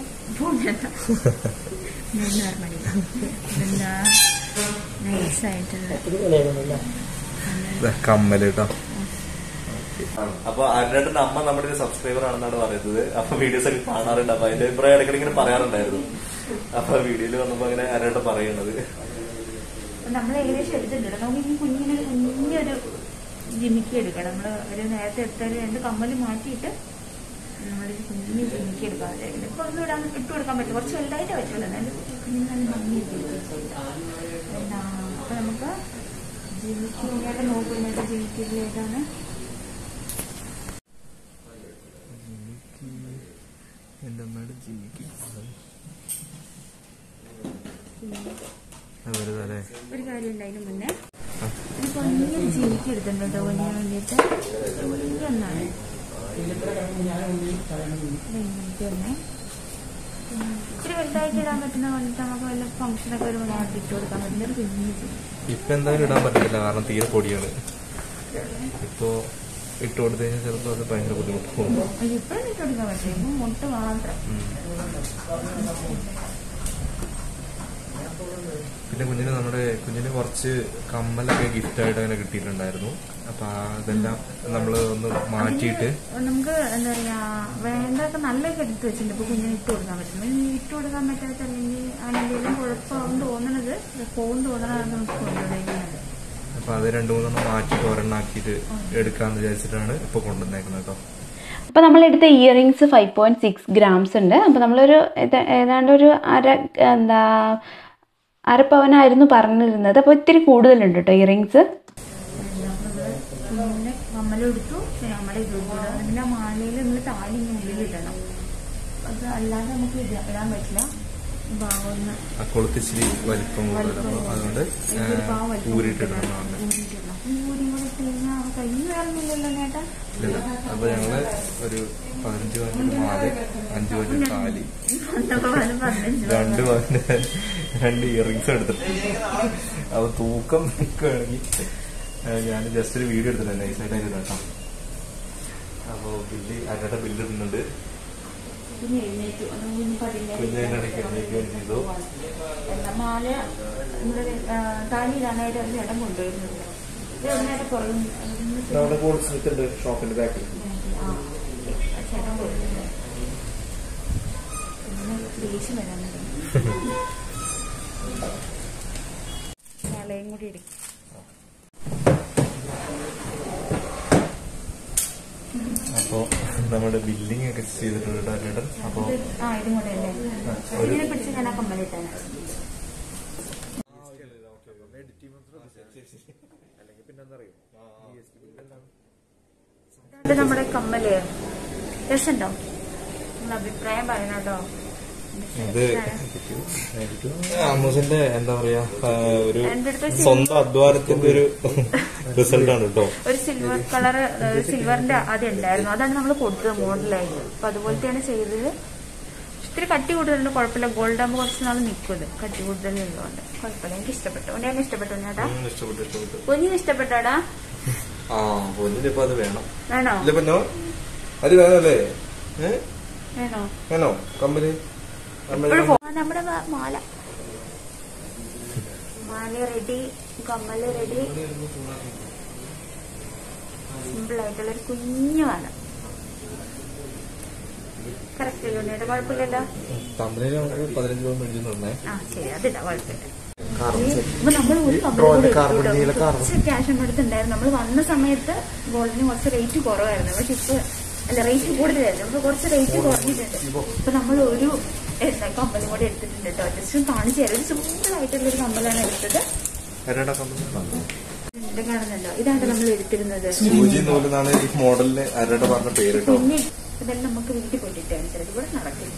കമ്മല് കേട്ടോ. അപ്പൊ അരുണേട്ടന്റെ അമ്മ നമ്മുടെ ഒരു സബ്സ്ക്രൈബർ ആണെന്നാണ് പറയുന്നത്. അപ്പൊ വീഡിയോസ് ഒക്കെ കാണാറുണ്ട്. അപ്പൊ അതിന്റെ അഭിപ്രായം ഇടയ്ക്കിടെ ഇങ്ങനെ പറയാറുണ്ടായിരുന്നു. അപ്പൊ വീഡിയോയിൽ വന്നപ്പോ അങ്ങനെ അരുണേട്ടൻ പറയുന്നത് നമ്മൾ ഏകദേശം എടുത്തിട്ടുണ്ട്. നമുക്ക് ഈ കുഞ്ഞിനൊരു കുഞ്ഞൊരു ജിമിക്കി എടുക്കണം. നമ്മൾ ഒരു നേരത്തെ എടുത്താൽ 2 കമ്മല് മാറ്റിയിട്ട് നമ്മളൊരു കുഞ്ഞ് ജിമിക്കി എടുക്കാൻ വിചാരിക്കുന്നത്. ഇപ്പൊ ഒന്നും ഇട്ട് കൊടുക്കാൻ പറ്റും, കുറച്ച് വലുതായിട്ട് പറ്റുമല്ലോ. എന്നാലും കുഞ്ഞിന് നല്ല ഭംഗിയൊക്കെ. അപ്പൊ നമുക്ക് ജിമിക്കിയായിട്ട് നോക്കുന്നത് ജിമിക്കിയിലേക്കാണ്. ഒരു കാര്യം ഉണ്ടായതിനു മുന്നേ ഒരു കുഞ്ഞൊരു ജിമിക്കി എടുത്തിട്ടുണ്ട് കേട്ടോ കുഞ്ഞിന് വേണ്ടിയിട്ട്. കുഞ്ഞൊന്നാണ് ഇത്തിരി വലുതായിട്ട് ഇടാൻ പറ്റുന്ന വന്നിട്ട് നമുക്ക് വല്ല ഫംഗ്ഷനൊക്കെ ഒരു മാത്രം ഇട്ട് കൊടുക്കാൻ പറ്റുന്ന ഒരു കുഞ്ഞു. ഇപ്പൊ എന്തായാലും ഇടാൻ പറ്റത്തില്ല, കാരണം തീരെ പൊടിയാണ്. ഇപ്പൊ ഇട്ട് കൊടുത്തു കഴിഞ്ഞാൽ ചിലപ്പോൾ അത് ഭയങ്കര ബുദ്ധിമുട്ട് പോകും. ഇപ്പഴും ഇട്ട് കൊടുക്കാൻ പറ്റും, ഇപ്പൊ മുട്ട മാത്രം. പിന്നെ കുഞ്ഞിന് കുറച്ച് കമ്മലൊക്കെ ഗിഫ്റ്റ് ആയിട്ട് അങ്ങനെ കിട്ടിയിട്ടുണ്ടായിരുന്നു. അപ്പൊ അതെല്ലാം നമ്മള് ഒന്ന് മാറ്റിയിട്ട് നമുക്ക് എന്താ പറയാ വേണ്ടതൊക്കെ നല്ലതൊക്കെ എടുത്ത് വെച്ചിട്ടുണ്ട്. ഇപ്പൊ കുഞ്ഞിന് ഇട്ട് കൊടുക്കാൻ പറ്റും. ഇട്ട് കൊടുക്കാൻ പറ്റാത്ത അല്ലെങ്കിൽ എന്തെങ്കിലും കുഴപ്പമാവും തോന്നണത് പോകും തോന്നണതാണ് നമുക്ക് കൊണ്ടുവരുന്നത്. അപ്പൊ അത് 2-3 മാറ്റിട്ട് ഒരെണ്ണാക്കിയിട്ട് എടുക്കാന്ന് വിചാരിച്ചിട്ടാണ് ഇപ്പൊ കൊണ്ടുവന്നേക്കുന്നത് കേട്ടോ. അപ്പോൾ നമ്മളെടുത്ത ഇയറിങ്സ് 5.6 ഗ്രാംസ് ഉണ്ട്. അപ്പോൾ നമ്മളൊരു ഏതാണ്ട് ഒരു അരപ്പവനായിരുന്നു പറഞ്ഞിരുന്നത്. അപ്പോൾ ഇത്തിരി കൂടുതലുണ്ട് കേട്ടോ ഇയറിങ്സ്. കമ്മലെടുത്തു, നമ്മുടെ ഇതിന്റെ മാലയിൽ നമ്മൾ താലി ഉള്ളിലിടണം. അത് അല്ലാതെ നമുക്ക് ഇടാൻ പറ്റില്ല. കൊളുത്തിച്ചിരി വലിപ്പം കൂടുതലാണ്, അതുകൊണ്ട് ഊരിട്ടിടണം. അപ്പൊ ഞങ്ങള് ഒരു 15 പവന്റെ മാല, 5 പവന്റെ താലി, 2 പവന്റെ 2 ഇയറിങ്സ് എടുത്തിട്ടുണ്ട്. അപ്പൊ തൂക്കം നിൽക്കുകയാണെങ്കിൽ ഞാൻ ജസ്റ്റ് ഒരു വീഡിയോ എടുത്തിട്ടുണ്ട് നൈസായിട്ട് കേട്ടോ. അപ്പൊ അതിന്റെ ബില്ല് ഇടുന്നുണ്ട്. മാല താലിയിടാനായിട്ട് ഒരു ചേട്ടൻ കൊണ്ടുവരുന്നുണ്ട്. ഷോപ്പിന്റെ ബാക്കിൽ ചേട്ടൻ കൊണ്ടുവരുന്നുണ്ട്. ദേഷ്യം വരാനുണ്ട്. മാലയും കൂടി എടുക്കും. അപ്പൊ നമ്മുടെ ബില്ലിംഗ് ഒക്കെ ചെയ്തിട്ടുണ്ട് ചേട്ടൻ. അപ്പൊ ഇതും കൂടെ അല്ലേ ഇതിനെ പിടിച്ച് ഞാൻ ആ കമ്മലിട്ടാണ്. നമ്മുടെ കമ്മല് രസമുണ്ടോ? നിങ്ങളുടെ അഭിപ്രായം പറയണം കേട്ടോ. ഇത് ആമോസിന്റെ എന്താ പറയാ ഒരു സ്വന്തം അധ്വാനത്തിന്റെ ഒരു റിസൾട്ടാണ് കേട്ടോ. ഒരു സിൽവർ കളർ സിൽവറിന്റെ ആദ്യം ഉണ്ടായിരുന്നു, അതാണ് നമ്മൾ കൊടുത്തത് മോഡലായിട്ട്. അപ്പൊ അതുപോലത്തെയാണ് ചെയ്തത്. ഇത്തിരി കട്ടി കൂടുതലുണ്ട്, കുഴപ്പമില്ല. ഗോൾഡ് ആകുമ്പോൾ കുറച്ച് നാൾ നിൽക്കുന്നത്. കട്ടി കൂടുതലുള്ളതുകൊണ്ട് കുഴപ്പമില്ല. എനിക്ക് ഇഷ്ടപ്പെട്ടു. ഞാൻ ഇഷ്ടപ്പെട്ടു ചേട്ടാ. കുഞ്ഞിന് ഇഷ്ടപ്പെട്ടാടാ? പൊന്നിനിപ്പോ അത് വേണം. വേണോ? അത് വേണല്ലേ? വേണോ? വേണോ കമ്പനി? നമ്മുടെ മാല റെഡി, കമ്മല് റെഡി. സിമ്പിൾ ആയിട്ടുള്ളൊരു കുഞ്ഞു മാല. കറക്റ്റ് ഇല്ലേ? കുഴപ്പമില്ലല്ലോ. 15 രൂപ മേടിച്ചിട്ടുണ്ടേ. ശരി, അതില്ല, കുഴപ്പമില്ല. അപ്പൊ നമ്മൾ ഒരു കുറച്ച് ക്യാഷ് എടുത്തിട്ടുണ്ടായിരുന്നു. നമ്മൾ വന്ന സമയത്ത് ഗോൾഡിന് കുറച്ച് റേറ്റ് കുറവായിരുന്നു. പക്ഷെ ഇപ്പൊ അല്ല, റേറ്റ് കൂടുതലായിരുന്നു. അപ്പൊ കുറച്ച് റേറ്റ് കുറഞ്ഞിട്ടുണ്ട്. അപ്പൊ നമ്മൾ ഒരു കമ്മലും കൂടെ എടുത്തിട്ടുണ്ട് കേട്ടോ. ജസ്റ്റ് കാണിച്ചു തരാം. ഒരു സിമ്പിൾ ആയിട്ടുള്ളൊരു കമ്മലാണ് എടുത്തത്. ഇത് കാണുന്നുണ്ടോ? ഇതാണ് നമ്മൾ എടുത്തിരുന്നത്. പിന്നെ ഇതെല്ലാം നമുക്ക് വീട്ടിൽ പോയിട്ടാണ് ചിലത് ഇവിടെ നടക്കില്ല.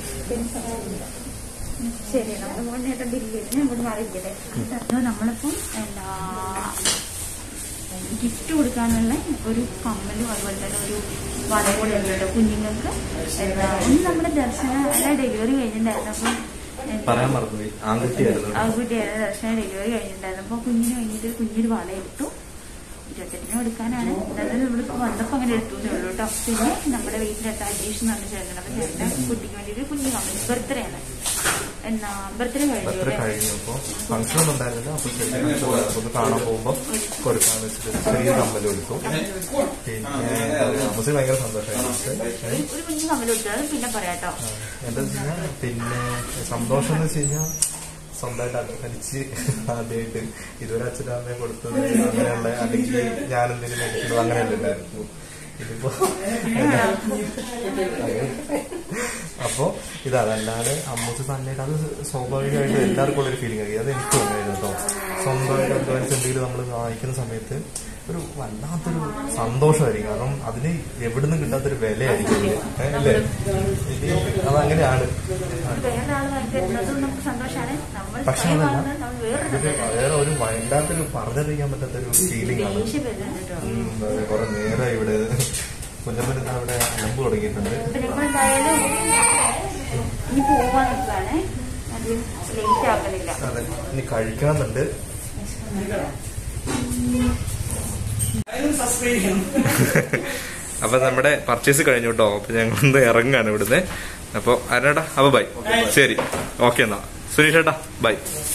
ശരി, നമ്മുടെ മോനേട്ടൻ ബില്ലിന് അങ്ങോട്ട് മാറിയിരിക്കട്ടെ. അതോ നമ്മളിപ്പം ഗിഫ്റ്റ് കൊടുക്കാനുള്ള ഒരു കമ്മലും അതുപോലെ തന്നെ ഒരു വളയും കൂടെ ഉണ്ട് കേട്ടോ കുഞ്ഞുങ്ങൾക്ക്. ഒന്ന് നമ്മുടെ ദർശന ഡെലിവറി കഴിഞ്ഞിട്ടുണ്ടായിരുന്നു. അപ്പം ആൺകുട്ടിയായിരുന്നു. ദർശന ഡെലിവറി കഴിഞ്ഞിട്ടുണ്ടായിരുന്നു. അപ്പൊ കുഞ്ഞിന് വേണ്ടിയിട്ട് കുഞ്ഞൊരു വള എടുത്തു. 28 എടുക്കാനാണ്. അതായത് നമ്മളിപ്പോ വന്നപ്പോ അങ്ങനെ എടുത്തേ ഉള്ളൂ കേട്ടോ. പിന്നെ നമ്മുടെ വീട്ടിലെത്ത അജീഷ് എന്ന് പറഞ്ഞ ചേട്ടൻ. അപ്പൊ ചേട്ടൻ കുട്ടിക്ക് വേണ്ടിയിട്ട് കുഞ്ഞു കമ്മൽ ബർത്ത്ഡേ ആണ്. ബർത്ത്ഡേ കഴിഞ്ഞപ്പോ ഫംഗ്ഷൻ ഒന്നും ഉണ്ടായിരുന്നില്ല. അപ്പൊ ഒന്ന് കാണാൻ പോകുമ്പോ കൊടുക്കാന്ന് വെച്ചിട്ട് ചെറിയ കമ്മൽ കൊടുത്തു. പിന്നെ ഭയങ്കര സന്തോഷമായി. ഒരു കുഞ്ഞു കമ്മൽ കൊടുത്തത് പിന്നെ പറയാട്ടോ. എന്താ വെച്ച് കഴിഞ്ഞാൽ പിന്നെ സന്തോഷം എന്ന് വെച്ച് കഴിഞ്ഞാൽ സ്വന്തമായിട്ട് അധ്വാനിച്ച് ആദ്യമായിട്ട് ഇതുവരെ അച്ഛനമ്മയെ കൊടുത്തത് അങ്ങനെയുള്ള, അല്ലെങ്കിൽ ഞാൻ എന്തെങ്കിലും മേടിക്കുന്നത് അങ്ങനെയല്ല ഉണ്ടായിരുന്നു. ഇതിപ്പോ അപ്പൊ ഇതല്ലാതെ അമ്മൂസ് തന്നെയായിട്ട് അത് സ്വാഭാവികമായിട്ട് എല്ലാവർക്കും ഉള്ളൊരു ഫീലിംഗ് ആയി. അത് എനിക്ക് തോന്നിയായിരുന്നു കേട്ടോ. സ്വന്തമായിട്ട് അധ്വാനിച്ച് എന്തെങ്കിലും നമ്മൾ വാങ്ങിക്കുന്ന സമയത്ത് ഒരു വല്ലാത്തൊരു സന്തോഷമായിരിക്കും. കാരണം അതിന് എവിടുന്ന് കിട്ടാത്തൊരു വിലയായിരിക്കും അല്ലേ? അതങ്ങനെയാണ്. പക്ഷെ അതല്ല, വേറെ ഒരു വല്ലാത്തൊരു പറഞ്ഞറിയിക്കാൻ പറ്റാത്തൊരു ഫീലിംഗ് ആണ്. കുറെ നേരം ഇവിടെ കുഞ്ഞമ്മൻ അവിടെ അലമ്പ് തുടങ്ങിയിട്ടുണ്ട്. നമ്മളെന്തായാലും ഇനി പോവാന്നുള്ളതാണ്. ലേറ്റ് ആക്കുന്നില്ല. അതെ, ഇനി കഴിക്കണമെന്നുണ്ട്. അപ്പൊ നമ്മുടെ പർച്ചേസ് കഴിഞ്ഞു കേട്ടോ. അപ്പൊ ഞങ്ങളൊന്ന് ഇറങ്ങാണ് ഇവിടുന്ന്. അപ്പൊ അരേട്ടാ അപ്പൊ ബൈ. ശരി, ഓക്കെ എന്നാ. സുനീഷ് ഏട്ടാ ബൈ.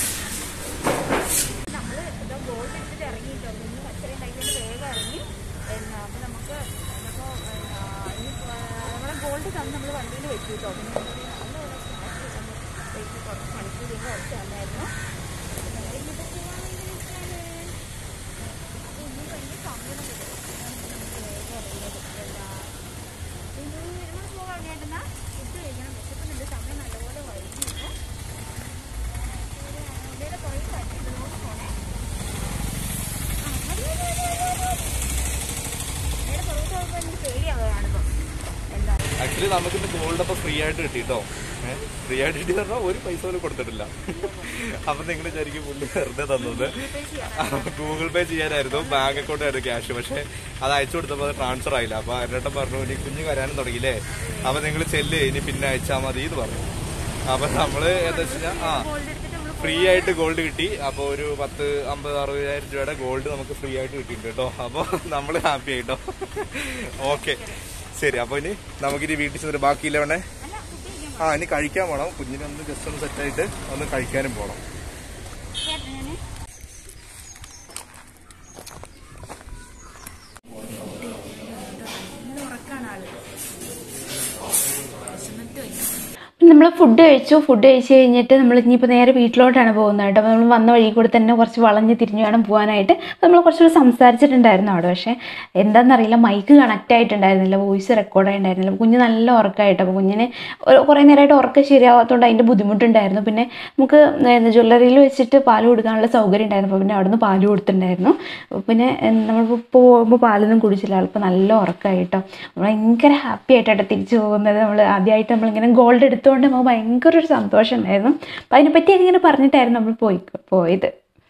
ആക്ച്വലി നമുക്കിന്ന് ഗോൾഡ് അപ്പൊ ഫ്രീ ആയിട്ട് കിട്ടിട്ടോ. ഫ്രീ ആയിട്ട് കിട്ടി പറഞ്ഞാൽ ഒരു പൈസ പോലും കൊടുത്തിട്ടില്ല. അപ്പൊ നിങ്ങൾ വിചാരിക്കും പുള്ളി വെറുതെ തന്നത്. ഗൂഗിൾ പേ ചെയ്യാനായിരുന്നു, ബാങ്ക് അക്കൗണ്ട് ആയിരുന്നു ക്യാഷ്. പക്ഷെ അത് അയച്ചു കൊടുത്തപ്പോൾ അത് ട്രാൻസ്ഫർ ആയില്ല. അപ്പൊ അരേട്ടൻ പറഞ്ഞു ഇനി കുഞ്ഞ് വരാനും തുടങ്ങിയില്ലേ, അപ്പൊ നിങ്ങൾ ചെല്ല് ഇനി പിന്നെ അയച്ചാൽ മതി എന്ന് പറഞ്ഞു. അപ്പൊ നമ്മള് എന്താ വെച്ച് കഴിഞ്ഞാൽ ഫ്രീ ആയിട്ട് ഗോൾഡ് കിട്ടി. അപ്പൊ ഒരു 50-60,000 രൂപയുടെ ഗോൾഡ് നമുക്ക് ഫ്രീ ആയിട്ട് കിട്ടിയിട്ടുണ്ട് കേട്ടോ. അപ്പൊ നമ്മള് ഹാപ്പി ആയിട്ടോ. ഓക്കെ ശരി. അപ്പൊ ഇനി നമുക്കിനി വീട്ടിൽ ചെന്നിട്ട് ബാക്കിയില്ല വേണേ. ഇനി കഴിക്കാൻ പോണം. കുഞ്ഞിനെ ഒന്ന് ജസ്റ്റ് ഒന്ന് സെറ്റായിട്ട് ഒന്ന് കഴിക്കാനും പോണം. നമ്മൾ ഫുഡ് കഴിച്ചു. ഫുഡ് കഴിച്ച് കഴിഞ്ഞിട്ട് നമ്മൾ ഇനിയിപ്പോൾ നേരെ വീട്ടിലോട്ടാണ് പോകുന്നത് കേട്ടോ. അപ്പോൾ നമ്മൾ വന്ന വഴി കൂടെ തന്നെ കുറച്ച് വളഞ്ഞ് തിരിഞ്ഞ് വേണം പോകാനായിട്ട്. അപ്പോൾ നമ്മൾ കുറച്ചുകൂടി സംസാരിച്ചിട്ടുണ്ടായിരുന്നു അവിടെ. പക്ഷേ എന്താണെന്നറിയില്ല, മൈക്ക് കണക്റ്റ് ആയിട്ടുണ്ടായിരുന്നില്ല, വോയിസ് റെക്കോർഡ് ആയിട്ടുണ്ടായിരുന്നില്ല. കുഞ്ഞ് നല്ല ഉറക്കമായിട്ട്. അപ്പോൾ കുഞ്ഞിന് കുറേ നേരമായിട്ട് ഉറക്കം ശരിയാവാത്തതുകൊണ്ട് അതിൻ്റെ ബുദ്ധിമുട്ടുണ്ടായിരുന്നു. പിന്നെ നമുക്ക് ജ്വല്ലറിയിൽ വെച്ചിട്ട് പാല് കൊടുക്കാനുള്ള സൗകര്യം ഉണ്ടായിരുന്നു. അപ്പോൾ പിന്നെ അവിടെ നിന്ന് പാല് കൊടുത്തിട്ടുണ്ടായിരുന്നു. പിന്നെ നമ്മളിപ്പോൾ പോകുമ്പോൾ പാലൊന്നും കുടിച്ചില്ല. ആളിപ്പോൾ നല്ല ഉറക്കമായിട്ടോ. നമ്മൾ ഭയങ്കര ഹാപ്പി ആയിട്ടാണ് തിരിച്ചു പോകുന്നത്. നമ്മൾ ആദ്യമായിട്ട് നമ്മളിങ്ങനെ ഗോൾഡ് എടുത്തുകൊണ്ട് നമുക്ക് ഭയങ്കര ഒരു സന്തോഷം ഉണ്ടായിരുന്നു. അപ്പം അതിനെപ്പറ്റി ഇങ്ങനെ പറഞ്ഞിട്ടായിരുന്നു നമ്മൾ പോയത്.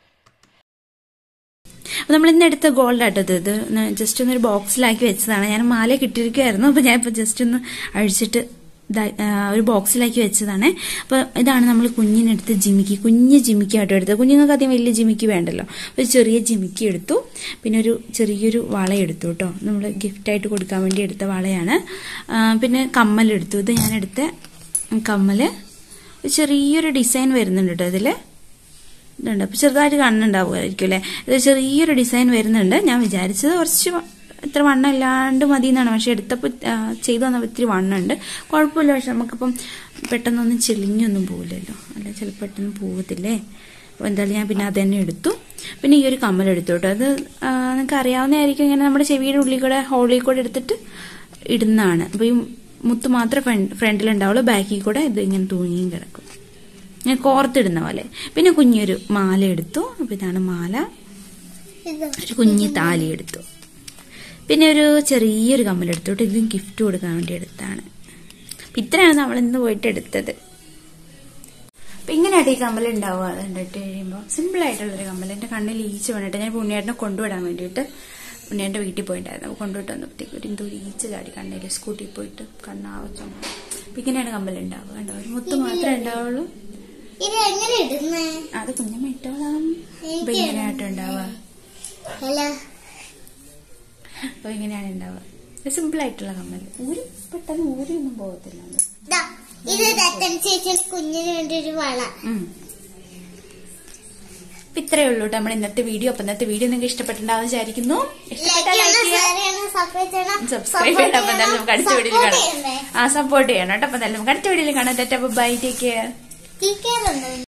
അപ്പോൾ നമ്മളിന്ന് എടുത്ത ഗോൾഡ് ആട്ടത് ഇത് ജസ്റ്റ് ഒന്നൊരു ബോക്സിലാക്കി വെച്ചതാണ്. ഞാൻ മാല കിട്ടിയിരിക്കുമായിരുന്നു. അപ്പോൾ ഞാനിപ്പോൾ ജസ്റ്റ് ഒന്ന് അഴിച്ചിട്ട് ഒരു ബോക്സിലാക്കി വെച്ചതാണ്. അപ്പോൾ ഇതാണ് നമ്മൾ കുഞ്ഞിനെടുത്ത് ജിമിക്കി, കുഞ്ഞ് ജിമിക്കി ആട്ടോ എടുത്തത്. കുഞ്ഞുങ്ങൾക്ക് അധികം വലിയ ജിമിക്കി വേണ്ടല്ലോ. ഒരു ചെറിയ ജിമിക്കി എടുത്തു. പിന്നെ ഒരു ചെറിയൊരു വള എടുത്തു കേട്ടോ. നമ്മൾ ഗിഫ്റ്റായിട്ട് കൊടുക്കാൻ വേണ്ടി എടുത്ത വളയാണ്. പിന്നെ കമ്മലെടുത്തു. ഇത് ഞാനെടുത്ത കമ്മല് ചെറിയൊരു ഡിസൈൻ വരുന്നുണ്ട് കേട്ടോ. ഇതിൽ ഇതുണ്ട്. അപ്പോൾ ചെറുതായിട്ട് കണ്ണുണ്ടാവുമായിരിക്കും അല്ലേ. ഇത് ചെറിയൊരു ഡിസൈൻ വരുന്നുണ്ട്. ഞാൻ വിചാരിച്ചത് കുറച്ച് ഇത്ര വണ്ണം ഇല്ലാണ്ട് മതി എന്നാണ്. പക്ഷെ എടുത്തപ്പോൾ ചെയ്തു വന്നപ്പോൾ ഇത്തിരി വണ്ണമുണ്ട്. കുഴപ്പമില്ല. പക്ഷെ നമുക്കിപ്പം പെട്ടെന്നൊന്നും ചെളിഞ്ഞൊന്നും പോകില്ലല്ലോ. അല്ല ചിലപ്പോൾ പെട്ടെന്ന് പോകത്തില്ലേ. അപ്പോൾ എന്തായാലും ഞാൻ പിന്നെ അത് തന്നെ എടുത്തു. പിന്നെ ഈ ഒരു കമ്മലെടുത്തു കേട്ടോ. അത് നിങ്ങൾക്ക് അറിയാവുന്നതായിരിക്കും. ഇങ്ങനെ നമ്മുടെ ചെവിയുടെ ഉള്ളിൽ കൂടെ ഹോളിൽ കൂടെ എടുത്തിട്ട് ഇടുന്നതാണ്. അപ്പോൾ ഈ മുത്ത് മാത്രമേ ഫ്രണ്ടിലുണ്ടാവുള്ളൂ. ബാക്കിൽ കൂടെ ഇത് ഇങ്ങനെ തൂങ്ങിയും കിടക്കും. ഞാൻ കോർത്തിടുന്ന പോലെ. പിന്നെ കുഞ്ഞൊരു മാല എടുത്തു. അപ്പോൾ ഇതാണ് മാല. ഒരു കുഞ്ഞി താലി എടുത്തു. പിന്നെ ഒരു ചെറിയൊരു കമ്മലെടുത്തു. ഇതും ഗിഫ്റ്റ് കൊടുക്കാൻ വേണ്ടി എടുത്താണ്. അപ്പം ഇത്രയാണ് നമ്മൾ ഇന്ന് പോയിട്ട് എടുത്തത്. അപ്പം ഇങ്ങനെയായിട്ട് ഈ കമ്മൽ ഉണ്ടാവുക. അത് കണ്ടിട്ട് കഴിയുമ്പോൾ സിമ്പിളായിട്ടുള്ളൊരു കമ്മൽ. എൻ്റെ കണ്ണിൽ ഈച്ച വേണ്ടിയിട്ട് ഞാൻ ഉണ്ണിയേട്ടനെ കൊണ്ടുവിടാൻ വേണ്ടിയിട്ട് ഉണ്ണിയേട്ടൻ്റെ വീട്ടിൽ പോയിട്ടുണ്ടായിരുന്നു. അപ്പോൾ കൊണ്ടുവിട്ട് വന്നപ്പോഴത്തേക്ക് ഒരു എന്തോ ഈച്ച ചാടി കണ്ണിൽ. സ്കൂട്ടിയിൽ പോയിട്ട് കണ്ണാവച്ചോ. അപ്പം ഇങ്ങനെയാണ് കമ്മലുണ്ടാവുക. കണ്ടോ, ഒരു മുത്ത് മാത്രമേ ഉണ്ടാവുള്ളൂ. അത് കുഞ്ഞമ്മ ഇട്ടോളാം. അപ്പൊ ഇങ്ങനെയായിട്ട് ഉണ്ടാവുക. അപ്പൊ ഇങ്ങനെയാണ് ഉണ്ടാവുക. സിമ്പിൾ ആയിട്ടുള്ള കമ്മൽ. പെട്ടെന്ന് ഊരിയൊന്നും പോകത്തില്ല. കുഞ്ഞിന് വേണ്ടി ഒരു വള. അപ്പൊ ഇത്രയേ ഉള്ളൂ കേട്ടോ നമ്മുടെ ഇന്നത്തെ വീഡിയോ. അപ്പൊ ഇന്നത്തെ വീഡിയോ നിങ്ങൾക്ക് ഇഷ്ടപ്പെട്ടിട്ടുണ്ടാവും വിചാരിക്കുന്നു. സബ്സ്ക്രൈബ് ചെയ്യണം. അപ്പൊ എന്തായാലും നമുക്ക് അടുത്ത വീഡിയോയിൽ കാണാം. സപ്പോർട്ട് ചെയ്യണം കേട്ടോ. അപ്പൊ എന്തായാലും നമുക്ക് അടുത്ത വീഡിയോയിൽ കാണാം. Bye, take care.